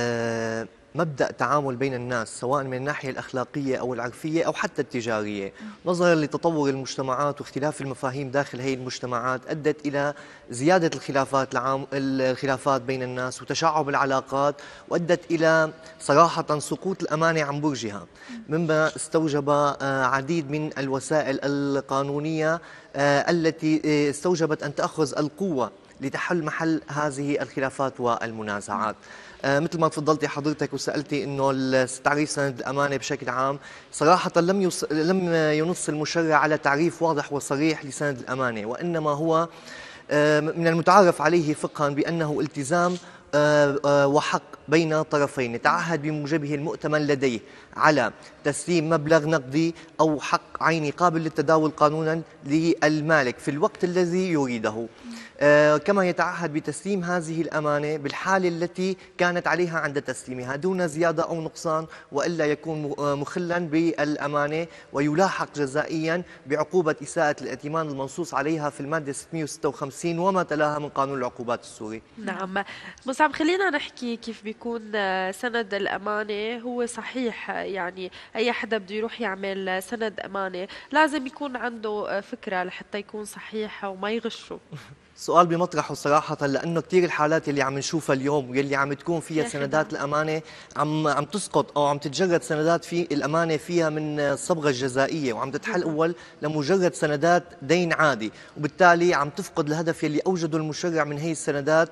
مبدأ تعامل بين الناس، سواء من الناحية الأخلاقية أو العرفية أو حتى التجارية. نظرا لتطور المجتمعات واختلاف المفاهيم داخل هذه المجتمعات أدت إلى زيادة الخلافات بين الناس وتشعب العلاقات، وأدت إلى صراحة سقوط الأمانة عن برجها، مما استوجب عديد من الوسائل القانونية التي استوجبت أن تأخذ القوة لتحل محل هذه الخلافات والمنازعات. مثل ما تفضلتي حضرتك وسألتي انه تعريف سند الأمانة بشكل عام، صراحة لم ينص المشرع على تعريف واضح وصريح لسند الأمانة، وإنما هو من المتعارف عليه فقها بأنه التزام وحق بين طرفين يتعهد بموجبه المؤتمن لديه على تسليم مبلغ نقدي أو حق عيني قابل للتداول قانونا للمالك في الوقت الذي يريده، كما يتعهد بتسليم هذه الأمانة بالحالة التي كانت عليها عند تسليمها دون زيادة أو نقصان، وإلا يكون مخلا بالأمانة ويلاحق جزائيا بعقوبة إساءة الائتمان المنصوص عليها في المادة 656 وما تلاها من قانون العقوبات السوري. نعم مصعب، خلينا نحكي كيف بيكون سند الأمانة هو صحيح. يعني أي حدا بده يروح يعمل سند أمانة لازم يكون عنده فكرة لحتى يكون صحيح وما يغشه. سؤال بمطرحه صراحة، لأنه كثير الحالات اللي عم نشوفها اليوم واللي عم تكون فيها سندات الأمانة عم تسقط أو عم تتجرد سندات في الأمانة فيها من الصبغة الجزائية، وعم تتحول لمجرد سندات دين عادي، وبالتالي عم تفقد الهدف يلي أوجده المشرع من هي السندات.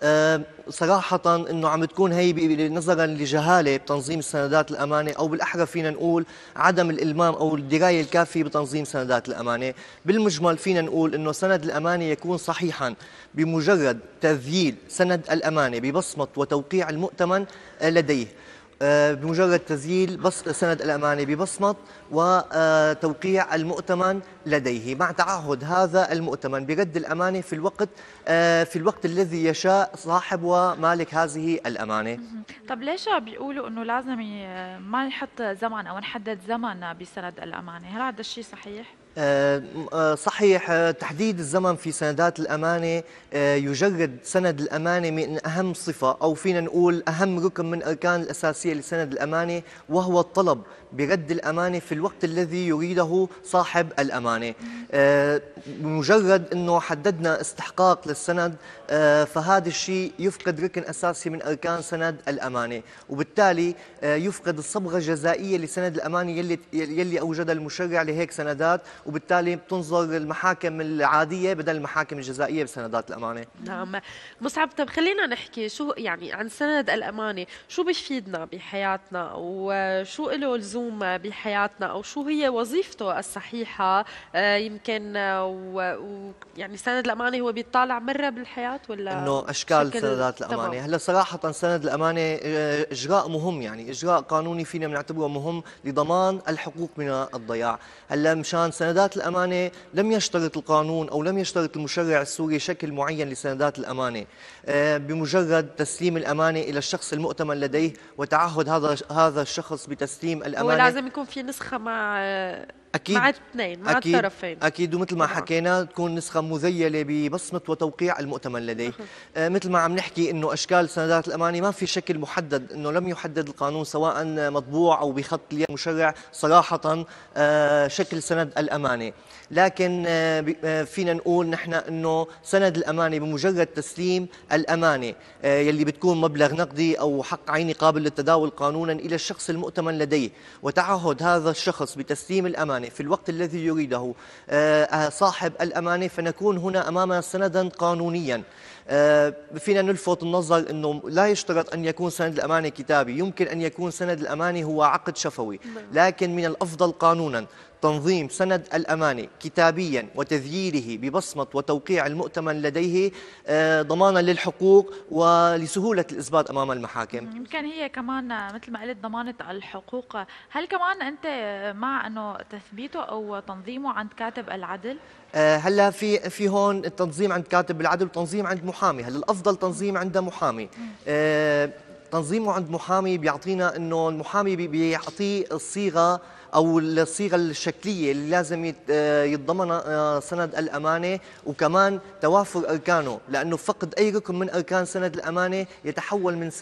صراحة انه عم تكون هي نظرا لجهالة بتنظيم سندات الأمانة، او بالاحرى فينا نقول عدم الالمام او الدراية الكافية بتنظيم سندات الأمانة. بالمجمل فينا نقول انه سند الأمانة يكون صحيحا بمجرد تذييل سند الأمانة ببصمة وتوقيع المؤتمن لديه، بمجرد تسجيل سند الأمانة ببصمة وتوقيع المؤتمن لديه، مع تعهد هذا المؤتمن برد الأمانة في الوقت الذي يشاء صاحب ومالك هذه الأمانة. طب ليش بيقولوا انه لازم ما نحط زمن او نحدد زمن بسند الأمانة؟ هل هذا الشيء صحيح؟ صحيح، تحديد الزمن في سندات الأمانة يجرد سند الأمانة من أهم صفة، أو فينا نقول أهم ركن من أركان الأساسية لسند الأمانة، وهو الطلب برد الأمانة في الوقت الذي يريده صاحب الأمانة. بمجرد أنه حددنا استحقاق للسند فهذا الشيء يفقد ركن أساسي من أركان سند الأمانة، وبالتالي يفقد الصبغة الجزائية لسند الأمانة يلي أوجدها المشرع لهيك سندات، وبالتالي بتنظر المحاكم العادية بدل المحاكم الجزائية بسندات الأمانة. نعم مصعب، طب خلينا نحكي شو يعني عن سند الأمانة، شو بيفيدنا بحياتنا وشو له لزوم بحياتنا، أو شو هي وظيفته الصحيحة يمكن، يعني سند الأمانة هو بيطالع مرة بالحياة ولا إنه أشكال سندات الأمانة؟ هلا صراحة سند الأمانة إجراء مهم، يعني إجراء قانوني فينا بنعتبره مهم لضمان الحقوق من الضياع. هلا مشان سندات الأمانة لم يشترط القانون أو لم يشترط المشرع السوري شكل معين لسندات الأمانة، بمجرد تسليم الأمانة إلى الشخص المؤتمن لديه وتعهد هذا الشخص بتسليم الأمانة. هو لازم يكون في نسخة مع أكيد مع الاثنين، مع الطرفين. أكيد، ومثل ما حكينا تكون نسخة مذيلة ببصمة وتوقيع المؤتمن لديه. مثل ما عم نحكي إنه أشكال سندات الأمانة ما في شكل محدد، إنه لم يحدد القانون سواء مطبوع أو بخط اليد المشرع صراحة شكل سند الأمانة، لكن فينا نقول نحن إنه سند الأمانة بمجرد تسليم الأمانة يلي بتكون مبلغ نقدي أو حق عيني قابل للتداول قانونا إلى الشخص المؤتمن لديه، وتعهد هذا الشخص بتسليم الأمانة الأمانة في الوقت الذي يريده صاحب الأمانة، فنكون هنا أمام سندا قانونيا. فينا نلفت النظر أنه لا يشترط أن يكون سند الأمانة كتابي، يمكن أن يكون سند الأمانة هو عقد شفوي، لكن من الأفضل قانونا تنظيم سند الأمانة كتابيا وتذييله ببصمة وتوقيع المؤتمن لديه ضمانا للحقوق ولسهولة الإثبات أمام المحاكم. يمكن هي كمان مثل ما قلت ضمانة الحقوق، هل كمان أنت مع أنه تثبيته أو تنظيمه عند كاتب العدل؟ هلا في هون التنظيم عند كاتب العدل وتنظيم عند محامي. هلا الأفضل تنظيم عند محامي. تنظيمه عند محامي بيعطينا انه المحامي بيعطيه الصيغه او الصيغه الشكليه اللي لازم يتضمن سند الامانه، وكمان توافر اركانه، لانه فقد اي ركن من اركان سند الامانه يتحول من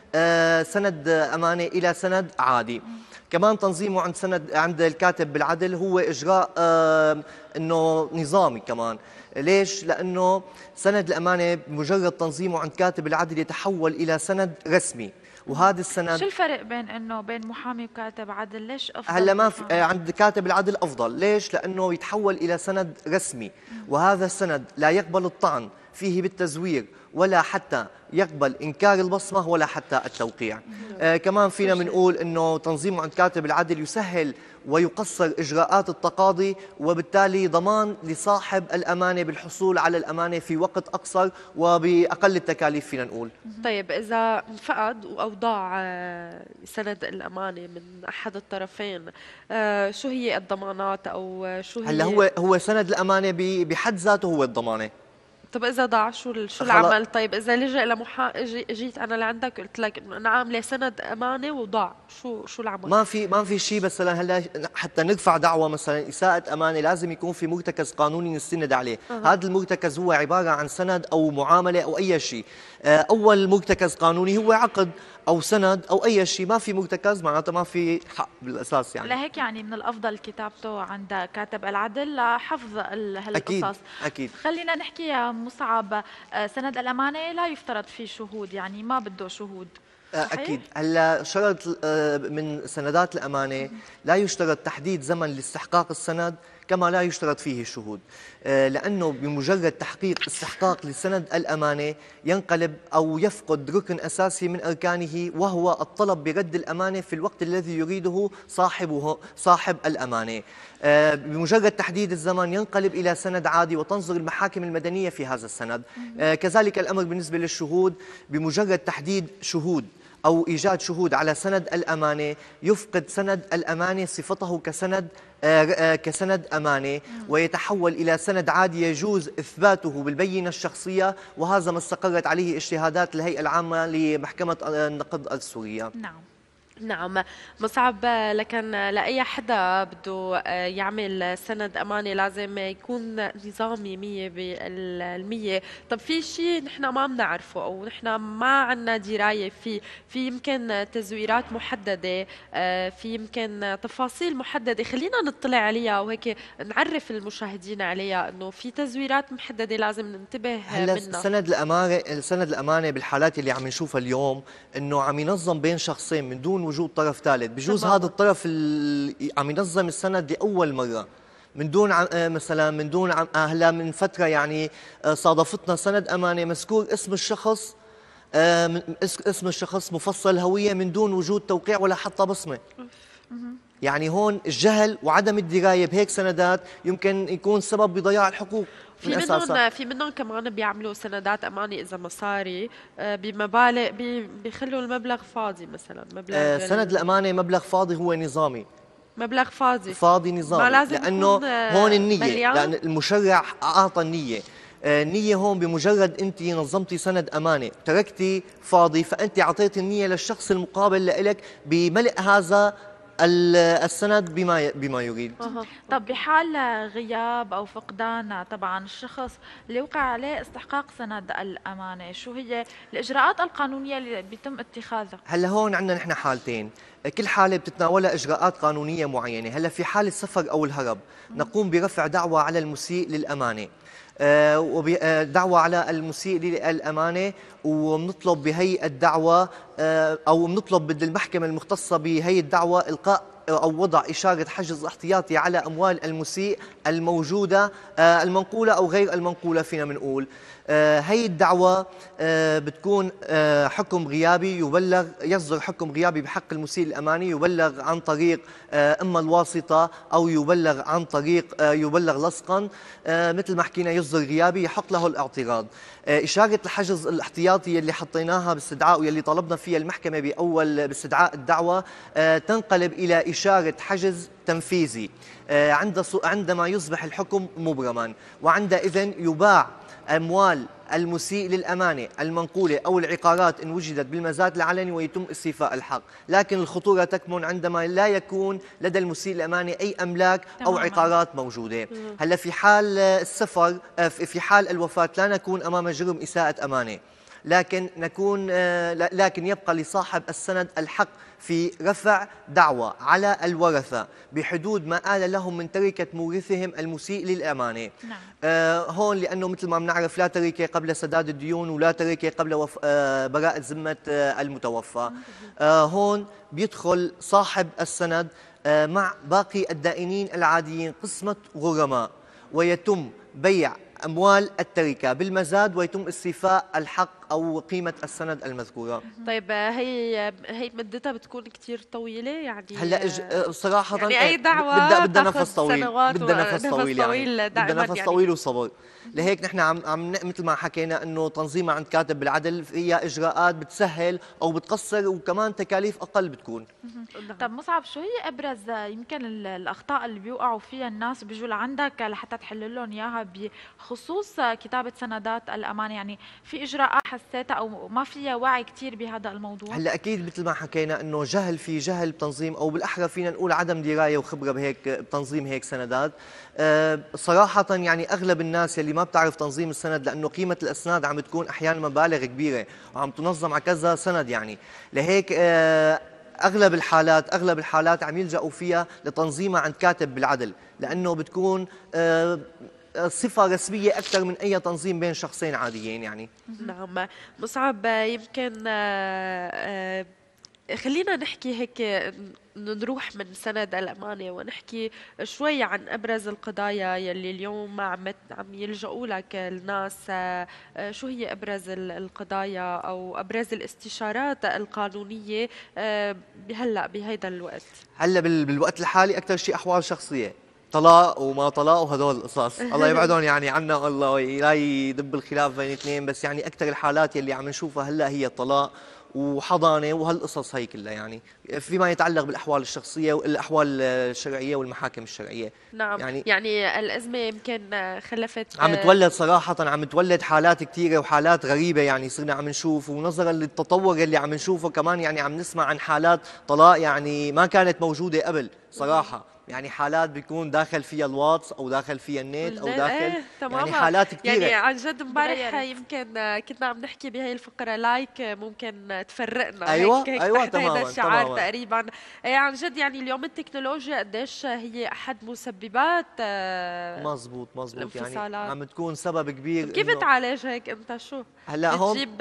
سند امانه الى سند عادي. كمان تنظيمه عند الكاتب بالعدل هو اجراء انه نظامي كمان. ليش؟ لأنه سند الأمانة بمجرد تنظيمه عند كاتب العدل يتحول إلى سند رسمي، وهذا السند شو الفرق بين محامي وكاتب عدل؟ ليش أفضل؟ هلا ما في عند كاتب العدل أفضل. ليش؟ لأنه يتحول إلى سند رسمي، وهذا السند لا يقبل الطعن فيه بالتزوير ولا حتى يقبل إنكار البصمة ولا حتى التوقيع. كمان فينا بنقول أنه تنظيمه عند كاتب العدل يسهل ويقصر إجراءات التقاضي، وبالتالي ضمان لصاحب الأمانة بالحصول على الأمانة في وقت أقصر وبأقل التكاليف فينا نقول. طيب إذا انفقد أو ضاع سند الأمانة من أحد الطرفين، شو هي الضمانات أو شو هي؟ هلا هو سند الأمانة بحد ذاته هو الضمانة. طب إذا ضاع شو العمل؟ طيب إذا لجأ جيت أنا لعندك قلت لك إنه أنا عاملة سند أمانة وضاع، شو العمل؟ ما في شيء. مثلا هلا حتى نرفع دعوة مثلا إساءة أمانة لازم يكون في مرتكز قانوني نستند عليه. هذا المرتكز هو عبارة عن سند أو معاملة أو أي شيء. أول مرتكز قانوني هو عقد أو سند أو أي شيء، ما في مرتكز معناته ما في حق بالأساس يعني. لهيك يعني من الأفضل كتابته عند كاتب العدل لحفظ هالقصص. أكيد. خلينا نحكي يا مصعب، سند الأمانة لا يفترض فيه شهود، يعني ما بده شهود. أكيد. هلا شرط من سندات الأمانة لا يشترط تحديد زمن لاستحقاق السند، كما لا يشترط فيه الشهود، لأنه بمجرد تحقيق استحقاق لسند الأمانة ينقلب أو يفقد ركن أساسي من أركانه، وهو الطلب برد الأمانة في الوقت الذي يريده صاحب الأمانة. بمجرد تحديد الزمن ينقلب إلى سند عادي وتنظر المحاكم المدنية في هذا السند. كذلك الأمر بالنسبة للشهود، بمجرد تحديد شهود أو إيجاد شهود على سند الأمانة يفقد سند الأمانة صفته كسند أمانة ويتحول إلى سند عادي يجوز إثباته بالبينة الشخصية، وهذا ما استقرت عليه اجتهادات الهيئة العامة لمحكمة النقض السورية. نعم مصعب، لكن لأي حدا بده يعمل سند أمانة لازم يكون نظامي 100%. طب في شيء نحن ما بنعرفه أو نحن ما عنا دراية فيه، في يمكن تزويرات محددة، في يمكن تفاصيل محددة خلينا نطلع عليها وهيك نعرف المشاهدين عليها إنه في تزويرات محددة لازم ننتبه منها. سند الأمانة بالحالات اللي عم نشوفها اليوم إنه عم ينظم بين شخصين من دون وجود طرف ثالث. بجوز هذا الطرف اللي عم ينظم السند لأول مرة من دون مثلا من دون هلا من فترة يعني صادفتنا سند أمانة مذكور اسم الشخص اسم الشخص مفصل هوية من دون وجود توقيع ولا حتى بصمة. يعني هون الجهل وعدم الدراية بهيك سندات يمكن يكون سبب بضياع الحقوق. في منهم كمان بيعملوا سندات أمانة إذا مصاري بمبالغ بيخلوا المبلغ فاضي، مثلا مبلغ سند الأمانة مبلغ فاضي هو نظامي، مبلغ فاضي نظامي، لأنه هون النية، لأن المشرع أعطى النية. النية هون بمجرد أنت نظمتي سند أمانة تركتي فاضي، فأنت أعطيتي النية للشخص المقابل لك بملء هذا السند بما يريد. طب بحال غياب أو فقدان طبعا الشخص اللي وقع عليه استحقاق سند الأمانة، شو هي الإجراءات القانونية اللي بيتم اتخاذها؟ هلا هون عندنا نحن حالتين، كل حالة بتتناولها إجراءات قانونية معينة. هلا في حالة السفر أو الهرب نقوم برفع دعوى على المسيء للأمانة، دعوة على المسيء للأمانة، وبنطلب بهي الدعوة أو بنطلب ضد المحكمة المختصة بهي الدعوة إلقاء أو وضع إشارة حجز احتياطي على أموال المسيء الموجودة المنقولة أو غير المنقولة فينا بنقول. هي الدعوة بتكون حكم غيابي يصدر حكم غيابي بحق المسيء الأماني، يبلغ عن طريق إما الواسطة أو يبلغ عن طريق يبلغ لصقا. مثل ما حكينا يصدر غيابي يحق له الاعتراض. إشارة الحجز الاحتياطي اللي حطيناها باستدعاء واللي طلبنا فيها المحكمة بأول باستدعاء الدعوة تنقلب إلى إشارة حجز تنفيذي عندما يصبح الحكم مبرما، وعندئذ يباع أموال المسيء للأمانة المنقولة أو العقارات إن وجدت بالمزاد العلني ويتم استيفاء الحق. لكن الخطورة تكمن عندما لا يكون لدى المسيء الأمانة أي أملاك أو عقارات موجودة. هلا في حال السفر في حال الوفاة لا نكون أمام جرم إساءة أمانة، لكن يبقى لصاحب السند الحق في رفع دعوى على الورثة بحدود ما آل لهم من تركة مورثهم المسيء للأمانة. نعم. هون لأنه مثل ما بنعرف لا تركة قبل سداد الديون ولا تركة قبل براءة ذمة المتوفى. هون بيدخل صاحب السند مع باقي الدائنين العاديين قسمة غرماء، ويتم بيع أموال التركة بالمزاد ويتم استيفاء الحق أو قيمة السند المذكورة. طيب هي بدتها بتكون كتير طويلة يعني؟ هلا صراحة يعني أي دعوة بدها نفس طويل، بدها نفس طويل يعني بدها نفس طويل وصبر. لهيك نحن عم مثل ما حكينا انه تنظيمها عند كاتب بالعدل فيها اجراءات بتسهل او بتقصر وكمان تكاليف اقل بتكون. طب مصعب، شو هي ابرز يمكن الاخطاء اللي بيوقعوا فيها الناس بيجوا لعندك لحتى تحل لهم اياها بخصوص كتابه سندات الامانه؟ يعني في اجراءات حسيتها او ما فيها وعي كثير بهذا الموضوع؟ هلا اكيد مثل ما حكينا انه في جهل بتنظيم، او بالاحرى فينا نقول عدم درايه وخبره بتنظيم هيك سندات. صراحه يعني اغلب الناس يلي ما بتعرف تنظيم السند، لانه قيمه الاسناد عم تكون احيانا مبالغ كبيره وعم تنظم على كذا سند، يعني لهيك اغلب الحالات عم يلجأوا فيها لتنظيمها عند كاتب بالعدل، لانه بتكون صفة رسمية أكثر من أي تنظيم بين شخصين عاديين يعني. نعم مصعب، يمكن خلينا نحكي هيك، نروح من سند الأمانة ونحكي شوي عن أبرز القضايا يلي اليوم عم يلجأوا لك الناس. شو هي أبرز القضايا أو أبرز الاستشارات القانونية هلأ بهيدا الوقت؟ هلا بالوقت الحالي أكثر شيء أحوال شخصية، طلاق وما طلاق وهدول القصص، الله يبعدهم يعني عنا والله، لا يدب الخلاف بين اثنين، بس يعني أكثر الحالات يلي عم نشوفها هلا هي الطلاق وحضانه وهالقصص هي كلها، يعني فيما يتعلق بالاحوال الشخصيه والاحوال الشرعيه والمحاكم الشرعيه. نعم يعني الازمه يمكن خلفت عم تولد صراحه، عم تولد حالات كثيره وحالات غريبه، يعني صرنا عم نشوف، ونظرا للتطور اللي عم نشوفه كمان يعني عم نسمع عن حالات طلاق يعني ما كانت موجوده قبل صراحه. يعني حالات بيكون داخل فيها الواتس او داخل فيها النت او داخل يعني حالات كثيره. يعني عن جد امبارح يمكن كنا عم نحكي بهي الفقره لايك ممكن تفرقنا. ايوه تماما هذا الشعار تقريبا. عن جد يعني اليوم التكنولوجيا قديش هي احد مسببات مزبوط يعني عم تكون سبب كبير. كيف تعالج هيك انت؟ شو هلا هون بتجيب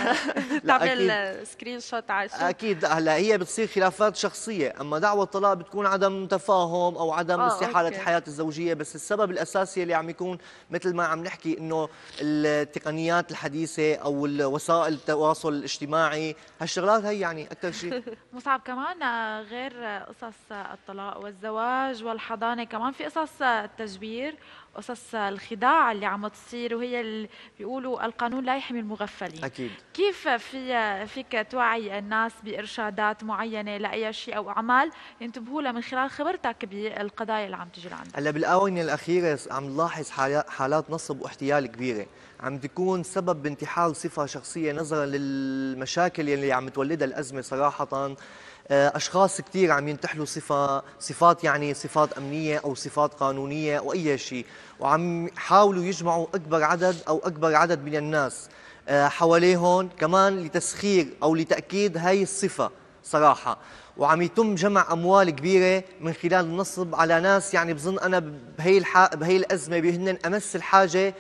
تعمل سكرين شوت على شو؟ اكيد هلا هي بتصير خلافات شخصيه، اما دعوى الطلاق بتكون عدم تفاهم او عدم استحاله الحياه الزوجيه. بس السبب الاساسي اللي عم يكون مثل ما عم نحكي انه التقنيات الحديثه او وسائل التواصل الاجتماعي، هالشغلات هي يعني اكثر شيء. مصعب، كمان غير قصص الطلاق والزواج والحضانه، كمان في قصص التجبير، قصص الخداع اللي عم تصير، وهي اللي بيقولوا القانون لا يحمي المغفلين. اكيد. كيف فيك توعي الناس بارشادات معينه لاي شيء او اعمال ينتبهوا لها من خلال خبرتك بالقضايا اللي عم تجي لعندك؟ هلا بالاونه الاخيره عم نلاحظ حالات نصب واحتيال كبيره عم تكون سبب بانتحال صفه شخصيه نظرا للمشاكل اللي عم تولدها الازمه صراحه. أشخاص كثير عم ينتحلوا صفات يعني صفات أمنية أو صفات قانونية أو أي شيء، وعم يحاولوا يجمعوا أكبر عدد من الناس حواليهم كمان لتسخير أو لتأكيد هاي الصفة صراحة. وعم يتم جمع أموال كبيرة من خلال النصب على ناس يعني بظن أنا بهي الأزمة بهن أمس الحاجة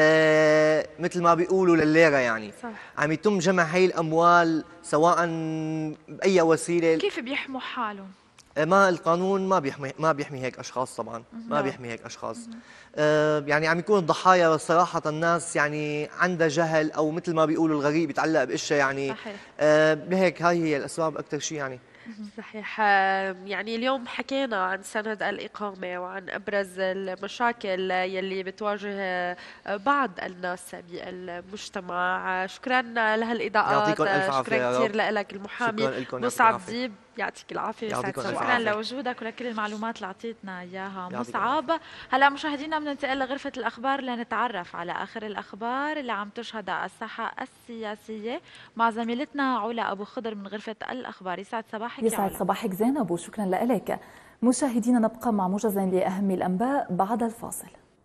مثل ما بيقولوا للليرة يعني. صح. عم يتم جمع هاي الأموال سواء بأي وسيلة. كيف بيحموا حالهم؟ ما القانون ما بيحمي هيك اشخاص طبعا، ما بيحمي هيك اشخاص. يعني عم يكون الضحايا صراحه الناس يعني عندها جهل، او مثل ما بيقولوا الغريب يتعلق باشياء يعني. صحيح. بهيك هاي هي الاسباب اكثر شيء يعني. صحيح. يعني اليوم حكينا عن سند الإقامة وعن أبرز المشاكل يلي بتواجه بعض الناس بالمجتمع. شكرا لهالإضاءات. يعطيكم ألف عافية. شكرا كثير لك المحامي مصعب ديب. يعطيك العافية. شكرا لوجودك ولكل المعلومات اللي أعطيتنا إياها مصعب. هلا مشاهدينا بننتقل لغرفة الأخبار لنتعرف على آخر الأخبار اللي عم تشهد الساحة السياسية مع زميلتنا علا أبو خضر من غرفة الأخبار. يسعد صباحك. يسعد صباحك زينب وشكرا لك. مشاهدينا نبقى مع موجز لأهم الأنباء بعد الفاصل.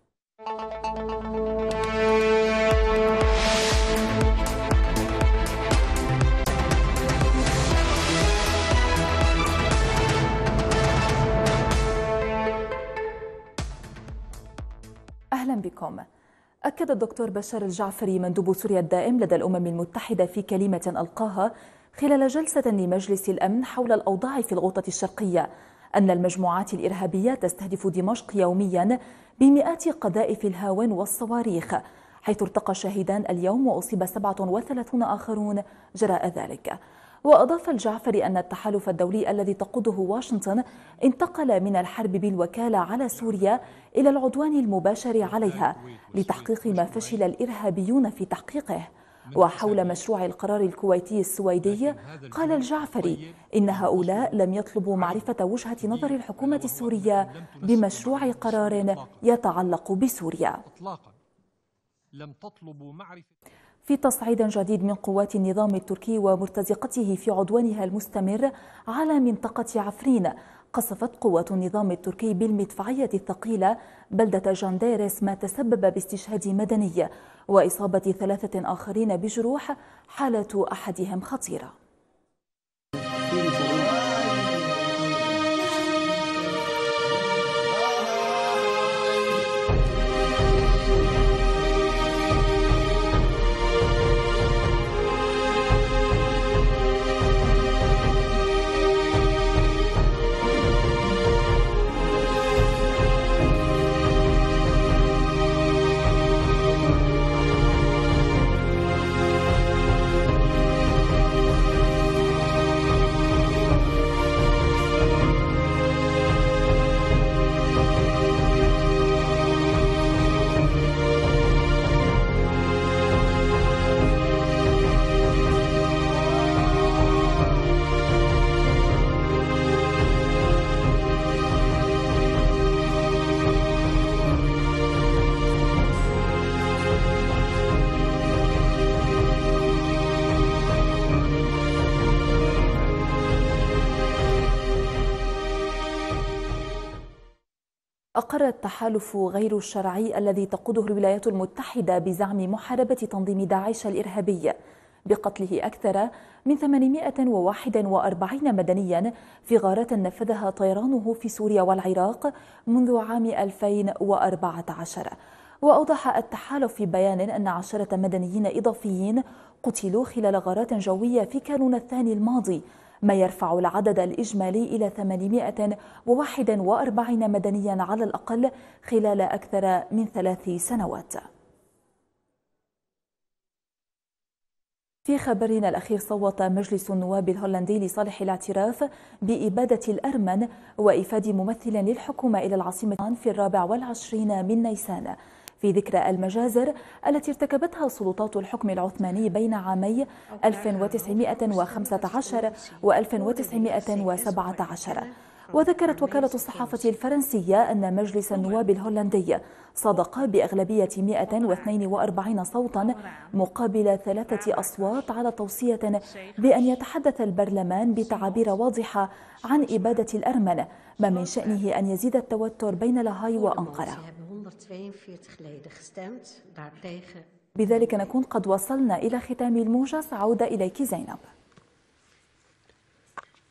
أهلا بكم. أكد الدكتور بشار الجعفري مندوب سوريا الدائم لدى الأمم المتحدة في كلمة ألقاها خلال جلسة لمجلس الأمن حول الأوضاع في الغوطة الشرقية أن المجموعات الإرهابية تستهدف دمشق يوميا بمئات قذائف الهاون والصواريخ، حيث ارتقى شاهدان اليوم وأصيب 37 آخرون جراء ذلك. وأضاف الجعفري أن التحالف الدولي الذي تقوده واشنطن انتقل من الحرب بالوكالة على سوريا إلى العدوان المباشر عليها لتحقيق ما فشل الإرهابيون في تحقيقه. وحول مشروع القرار الكويتي السويدي قال الجعفري إن هؤلاء لم يطلبوا معرفة وجهة نظر الحكومة السورية بمشروع قرار يتعلق بسوريا. في تصعيد جديد من قوات النظام التركي ومرتزقته في عدوانها المستمر على منطقة عفرين، قصفت قوات النظام التركي بالمدفعية الثقيلة بلدة جانديرس، ما تسبب باستشهاد مدني وإصابة 3 آخرين بجروح، حالة أحدهم خطيرة. أقر التحالف غير الشرعي الذي تقوده الولايات المتحدة بزعم محاربة تنظيم داعش الإرهابي بقتله أكثر من 841 مدنيا في غارات نفذها طيرانه في سوريا والعراق منذ عام 2014. وأوضح التحالف في بيان أن 10 مدنيين إضافيين قتلوا خلال غارات جوية في كانون الثاني الماضي، ما يرفع العدد الإجمالي إلى 841 مدنيا على الأقل خلال أكثر من 3 سنوات. في خبرنا الأخير، صوت مجلس النواب الهولندي لصالح الاعتراف بإبادة الأرمن وإيفاد ممثل للحكومة إلى العاصمة في 24 من نيسان في ذكرى المجازر التي ارتكبتها سلطات الحكم العثماني بين عامي 1915 و 1917. وذكرت وكالة الصحافة الفرنسية أن مجلس النواب الهولندي صادق بأغلبية 142 صوتا مقابل 3 أصوات على توصية بأن يتحدث البرلمان بتعابير واضحة عن إبادة الأرمن، ما من شأنه أن يزيد التوتر بين لاهاي وأنقرة. بذلك نكون قد وصلنا إلى ختام الموجز. عودة إليك زينب.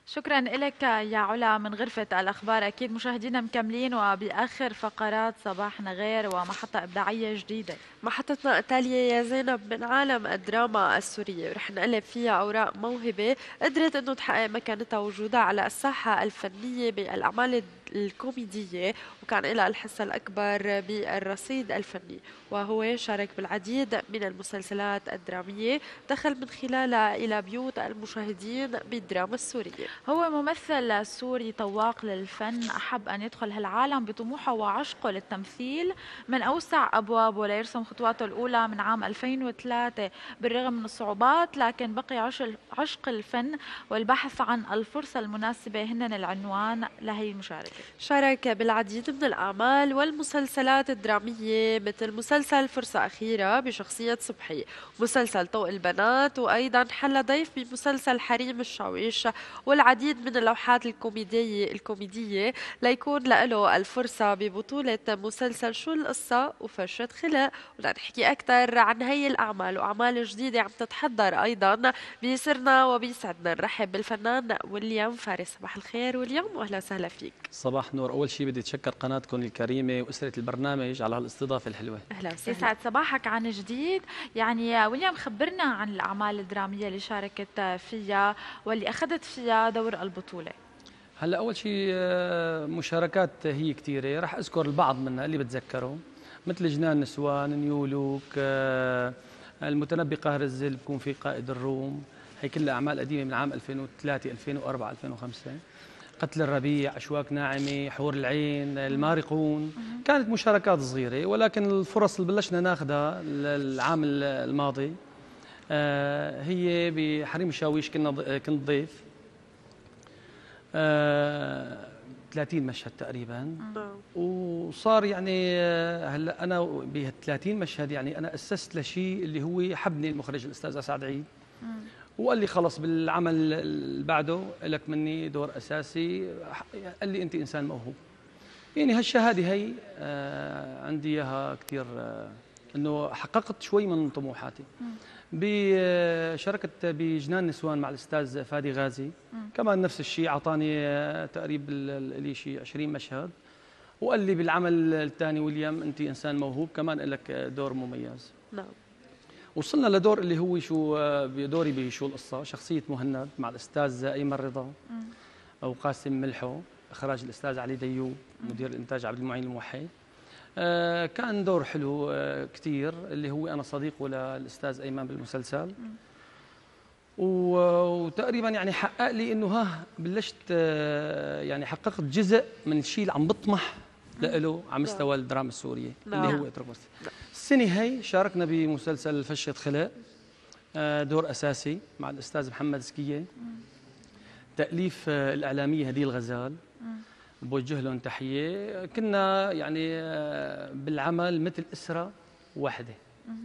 شكرا لك يا علا من غرفة الأخبار. أكيد مشاهدينا مكملين وبآخر فقرات صباحنا غير ومحطة إبداعية جديدة. محطتنا التالية يا زينب من عالم الدراما السورية، ورح نقلب فيها أوراق موهبة قدرت أنه تحقق مكانتها ووجودها على الساحة الفنية بالأعمال الكوميدية، وكان لها الحصة الأكبر بالرصيد الفني، وهو شارك بالعديد من المسلسلات الدرامية دخل من خلالها إلى بيوت المشاهدين بالدراما السورية. هو ممثل سوري طواق للفن، أحب أن يدخل هالعالم بطموحه وعشقه للتمثيل من أوسع أبوابه ليرسم خطواته الأولى من عام 2003 بالرغم من الصعوبات، لكن بقي عشق الفن والبحث عن الفرصة المناسبة هن العنوان لهي المشاركة. شارك بالعديد من الأعمال والمسلسلات الدرامية مثل مسلسل فرصة أخيرة بشخصية صبحي، مسلسل طوق البنات، وأيضا حل ضيف بمسلسل حريم الشاويش، والعديد من اللوحات الكوميدية ليكون له الفرصة ببطولة مسلسل شو القصة وفرشة خلق. ولنحكي أكثر عن هي الأعمال وأعمال جديدة عم تتحضر أيضا بيسرنا وبيسعدنا نرحب بالفنان ويليام فارس. صباح الخير ويليام وأهلا وسهلا فيك. صباح النور. أول شيء بدي أتشكر قناتكم الكريمة وأسرة البرنامج على هالاستضافة الحلوة. أهلا وسهلا. يسعد صباحك عن جديد. يعني ويليام خبرنا عن الأعمال الدرامية اللي شاركت فيها واللي أخذت فيها دور البطولة. هلا أول شيء مشاركات هي كثيرة، راح أذكر البعض منها اللي بتذكره، مثل جنان نسوان، نيولوك، المتنبي قاهر الزل، بكون في قائد الروم، هي كلها أعمال قديمة من عام 2003 2004 2005. قتل الربيع، أشواك ناعمة، حور العين، المارقون، كانت مشاركات صغيرة، ولكن الفرص اللي بلشنا ناخذها العام الماضي هي بحريم الشاويش. كنت ضيف 30 مشهد تقريبا، وصار يعني هلا انا ب 30 مشهد يعني انا اسست لشيء اللي هو حبني المخرج الاستاذ اسعد عيد، وقال لي خلص بالعمل اللي بعده لك مني دور اساسي، قال لي انت انسان موهوب. يعني هالشهاده هي عندي اياها كثير، انه حققت شوي من طموحاتي. شاركت بجنان نسوان مع الاستاذ فادي غازي، كمان نفس الشيء، اعطاني تقريبا لي شيء 20 مشهد، وقال لي بالعمل الثاني ويليام انت انسان موهوب، كمان لك دور مميز. نعم. وصلنا لدور اللي هو شو بدوري بشو القصه، شخصيه مهند مع الاستاذ ايمن رضا او قاسم ملحو، اخراج الاستاذ علي ديوب، مدير الانتاج عبد المعين الموحد. كان دور حلو كثير، اللي هو انا صديقه للاستاذ ايمن بالمسلسل، وتقريبا يعني حقق لي انه بلشت يعني حققت جزء من الشيء اللي عم بطمح له على مستوى الدراما السوريه اللي هو اتربص. السنه هي شاركنا بمسلسل فشة خلق، دور اساسي مع الاستاذ محمد زكيه، تاليف الاعلاميه هديل غزال، بوجه لهم تحيه. كنا يعني بالعمل مثل اسره واحده،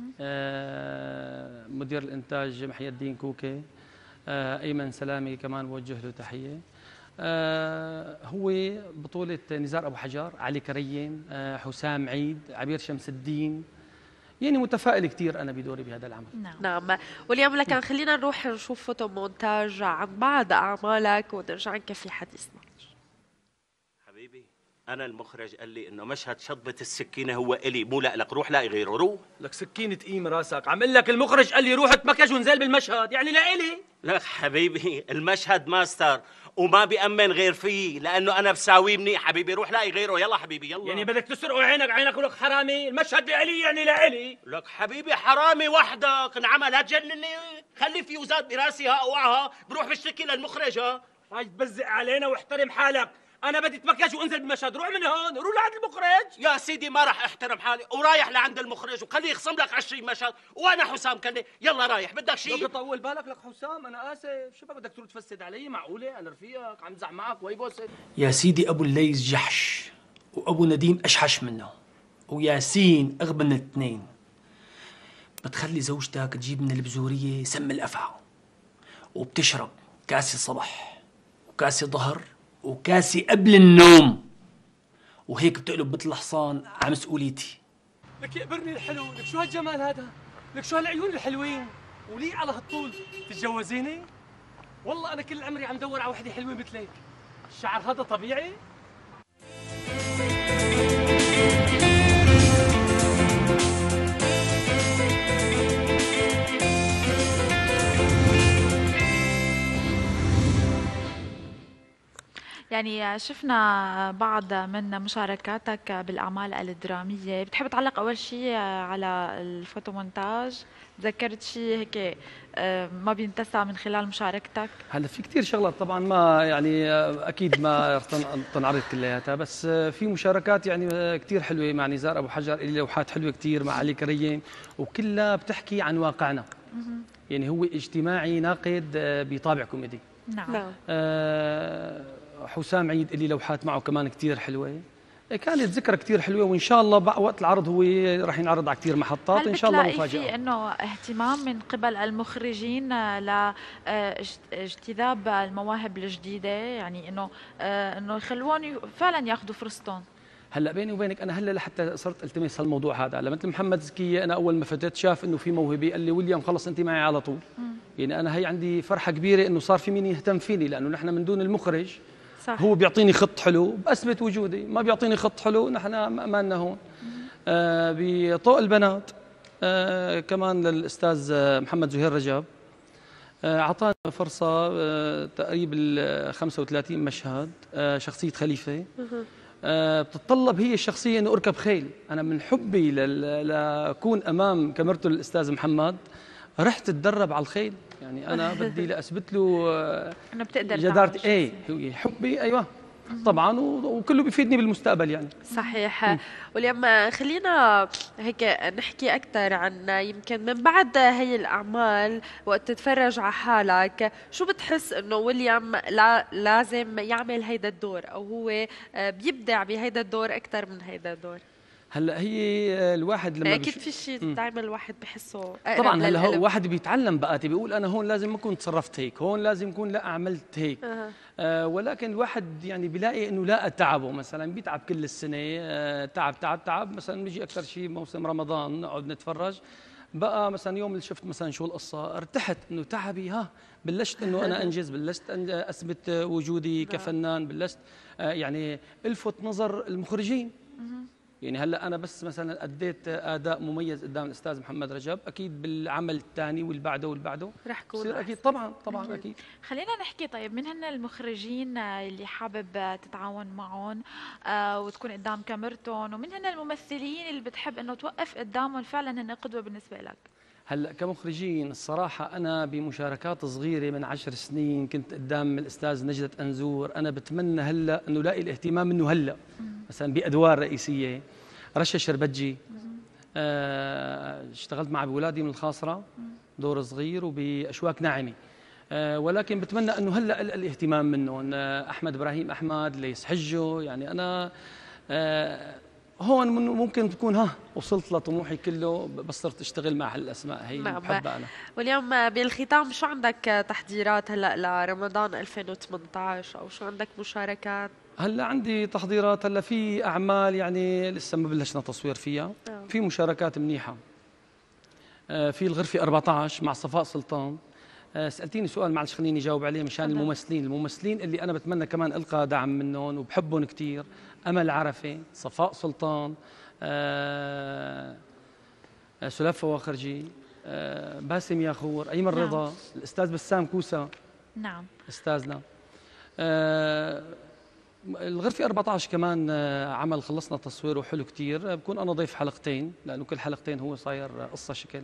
مدير الانتاج محي الدين كوكي، ايمن سلامي كمان بوجه له تحيه. هو بطوله نزار ابو حجر، علي كريم، حسام عيد، عبير شمس الدين. يعني متفائل كثير انا بدوري بهذا العمل. نعم. واليوم لكن خلينا نروح نشوف فوتو مونتاج عن بعض اعمالك ونرجع نكفي حديثنا. حبيبي انا المخرج قال لي انه مشهد شطبة السكينه هو الي مو لك، روح لاقي غيره. روح لك سكينه قيم راسك، عم اقول لك المخرج قال لي روح اتمكج ونزل بالمشهد، يعني لإلي. لك حبيبي المشهد ماستر وما بيأمن غير فيه، لانه انا بساويه منيح. حبيبي روح لاقي غيره، يلا حبيبي يلا. يعني بدك تسرقوا عينك ولك حرامي، المشهد لإلي يعني لإلي. لك حبيبي حرامي وحدك انعمل، لا تجنني، خلي فيوزات براسي اوعها، بروح بشتكي للمخرج. هاي تبزق علينا واحترم حالك، انا بدي اتمكج وانزل بالمشهد، روح من هون، روح لعند المخرج. يا سيدي ما راح احترم حالي، ورايح لعند المخرج وخليه يخصم لك 20 مشهد، وانا حسام كني، يلا رايح. بدك شيء؟ بدك طول بالك لك حسام، انا اسف، شو بدك تروح تفسد علي؟ معقوله انا رفيقك عم زعل معك وي بوسه؟ يا سيدي ابو الليث جحش وابو نديم اشحش منه، وياسين اغبى من الاثنين. بتخلي زوجتك تجيب من البزوريه سم الافعى، وبتشرب كاسه صبح وكاسه ظهر وكاسي قبل النوم، وهيك بتقلب مثل الحصان على مسؤوليتي. لك يقبرني الحلو، لك شو هالجمال هذا، لك شو هالعيون الحلوين، وليه على هالطول؟ تتجوزيني؟ والله انا كل عمري عم دور على وحده حلوه مثلك. الشعر هذا طبيعي؟ يعني شفنا بعض من مشاركاتك بالأعمال الدرامية، بتحب تعلق أول شيء على الفوتومونتاج؟ تذكرت شيء هيك ما بينتسى من خلال مشاركتك؟ هلا في كثير شغلات طبعا ما يعني اكيد ما رح تنعرض كلياتها، بس في مشاركات يعني كثير حلوه مع نزار ابو حجر، اللي لوحات حلوه كثير مع علي كريم، وكلها بتحكي عن واقعنا. يعني هو اجتماعي ناقد بطابع كوميدي. نعم. حسام عيد اللي لوحات معه كمان كثير حلوه، كانت ذكرى كثير حلوه، وان شاء الله وقت العرض هو راح ينعرض على كثير محطات ان شاء الله مفاجاه. هل بتلاقي في انه اهتمام من قبل المخرجين لاجتذاب المواهب الجديده، يعني انه يخلوهم فعلا ياخذوا فرصتهم؟ هلا بيني وبينك انا هلا لحتى صرت التمس هالموضوع هذا، مثل محمد زكيه انا اول ما فتت شاف انه في موهبه قال لي ويليام خلص انت معي على طول. يعني انا هي عندي فرحه كبيره انه صار في مين يهتم فيني، لانه نحن من دون المخرج صح. هو بيعطيني خط حلو بأثبت وجودي، ما بيعطيني خط حلو نحن مالنا هون. بطوق البنات كمان للأستاذ محمد زهير رجب أعطانا فرصة تقريبا 35 مشهد شخصية خليفة. بتتطلب هي الشخصية أنه أركب خيل. أنا من حبي لأكون أمام كاميرته الأستاذ محمد رحت اتدرب على الخيل، يعني انا بدي لاثبت له انه بتقدر جدارتي. ايه حبي ايوه طبعا، وكله بيفيدني بالمستقبل يعني. صحيح. واليوم خلينا هيك نحكي اكثر عن يمكن من بعد هي الاعمال، وقت تتفرج على حالك شو بتحس انه ويليام لازم يعمل هيدا الدور، او هو بيبدع بهيدا الدور اكثر من هيدا الدور؟ هلا هي الواحد لما اكيد في شيء دائما الواحد بحسه طبعا. هلا هو واحد بيتعلم بقى، بيقول انا هون لازم اكون تصرفت هيك، هون لازم اكون لا عملت هيك. ولكن الواحد يعني بيلاقي انه لا تعبه، مثلا بيتعب كل السنه، تعب مثلا بيجي اكثر شيء موسم رمضان نقعد نتفرج بقى، مثلا يوم اللي شفت مثلا شو القصه ارتحت انه تعبي بلشت انه انا انجز، بلشت اثبت وجودي كفنان، بلشت يعني الفت نظر المخرجين. يعني هلا انا بس مثلا اديت اداء مميز قدام الاستاذ محمد رجب، اكيد بالعمل الثاني واللي بعده رح يكون اكيد طبعا اكيد. خلينا نحكي طيب، من هن المخرجين اللي حابب تتعاون معهم وتكون قدام كاميرتهم، ومن هن الممثلين اللي بتحب انه توقف قدامهم فعلا هن قدوه بالنسبه لك؟ هلا كمخرجين الصراحه انا بمشاركات صغيره من 10 سنين كنت قدام الاستاذ نجدة أنزور، انا بتمنى هلا انه لاقي الاهتمام منه هلا مثلا بادوار رئيسيه. رشا شربتجي اشتغلت معه بولادي من الخاصره دور صغير، وباشواك ناعمه، ولكن بتمنى انه هلا الاهتمام منهم. احمد ابراهيم احمد، ليس حجه، يعني انا هون ممكن تكون وصلت لطموحي كله، بس صرت اشتغل مع هالاسماء هي اللي بحبها انا. واليوم بالختام شو عندك تحضيرات هلا لرمضان 2018، او شو عندك مشاركات؟ هلا عندي تحضيرات، هلا في اعمال يعني لسه ما بلشنا تصوير فيها، في مشاركات منيحه. في الغرفه 14 مع صفاء سلطان. سالتيني سؤال معلش خليني اجاوب عليه مشان الممثلين اللي انا بتمنى كمان القى دعم منهم وبحبهم كثير: امل عرفه، صفاء سلطان، سلافة فواخرجي، باسم ياخور، ايمن رضا، الاستاذ بسام كوسا. نعم استاذنا. الغرفة 14 كمان عمل خلصنا تصويره حلو كتير، بكون أنا ضيف حلقتين، لأنه كل حلقتين هو صاير قصة شكل.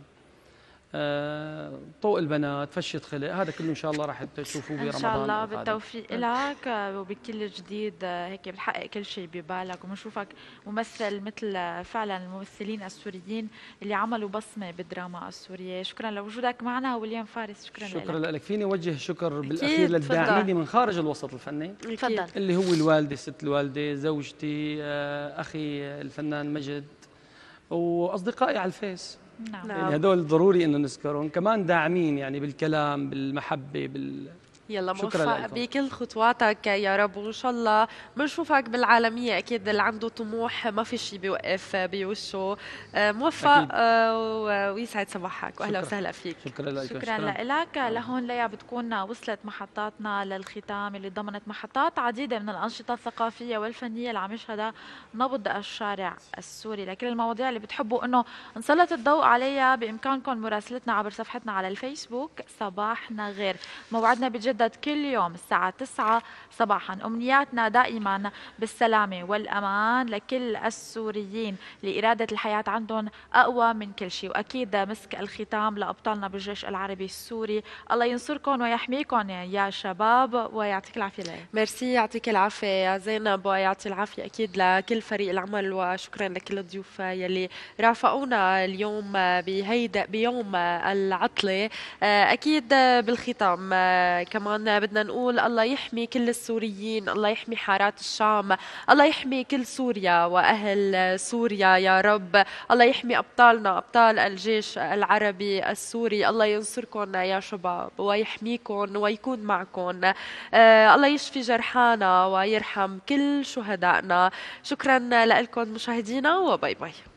طوق البنات، فشة خلق، هذا كله إن شاء الله راح تشوفوه برمضان. إن شاء الله بالتوفيق لك وبكل جديد، هيك بتحقق كل شيء ببالك، وبنشوفك ممثل مثل فعلا الممثلين السوريين اللي عملوا بصمة بالدراما السورية. شكرا لوجودك معنا ويليام فارس. شكرا لك. فيني أوجه شكر بالأخير للداعمين من خارج الوسط الفني، تفضل، اللي هو الوالدة، ست الوالدة، زوجتي، أخي الفنان مجد، وأصدقائي على الفيس. نعم. يعني هدول ضروري انه نذكرهم، كمان داعمين يعني بالكلام، بالمحبه، يلا شكراً موفق لكم. بكل خطواتك يا رب، وان شاء الله بنشوفك بالعالميه. اكيد اللي عنده طموح ما في شيء بيوقف بوشه. موفق ويسعد صباحك، واهلا وسهلا فيك. شكرا لك. شكرا لك. لهون ليا بتكون وصلت محطاتنا للختام، اللي ضمنت محطات عديده من الانشطه الثقافيه والفنيه اللي عم يشهدها نبض الشارع السوري. لكل المواضيع اللي بتحبوا انه نسلط الضوء عليها بامكانكم مراسلتنا عبر صفحتنا على الفيسبوك صباحنا غير. موعدنا بيتجدد كل يوم الساعه 9 صباحا. امنياتنا دائما بالسلامه والامان لكل السوريين اللي اراده الحياه عندهم اقوى من كل شيء. واكيد مسك الختام لابطالنا بالجيش العربي السوري، الله ينصركم ويحميكم يا شباب ويعطيك العافيه. ليه ميرسي، يعطيك العافيه يا زينب، ويعطي العافيه اكيد لكل فريق العمل، وشكرا لكل الضيوف يلي رافقونا اليوم بيوم العطله. اكيد بالختام كمان بدنا نقول الله يحمي كل السوريين، الله يحمي حارات الشام، الله يحمي كل سوريا واهل سوريا يا رب. الله يحمي ابطالنا، ابطال الجيش العربي السوري. الله ينصركم يا شباب ويحميكم ويكون معكم. الله يشفي جرحانا ويرحم كل شهدائنا. شكرا لكم مشاهدينا، وباي باي.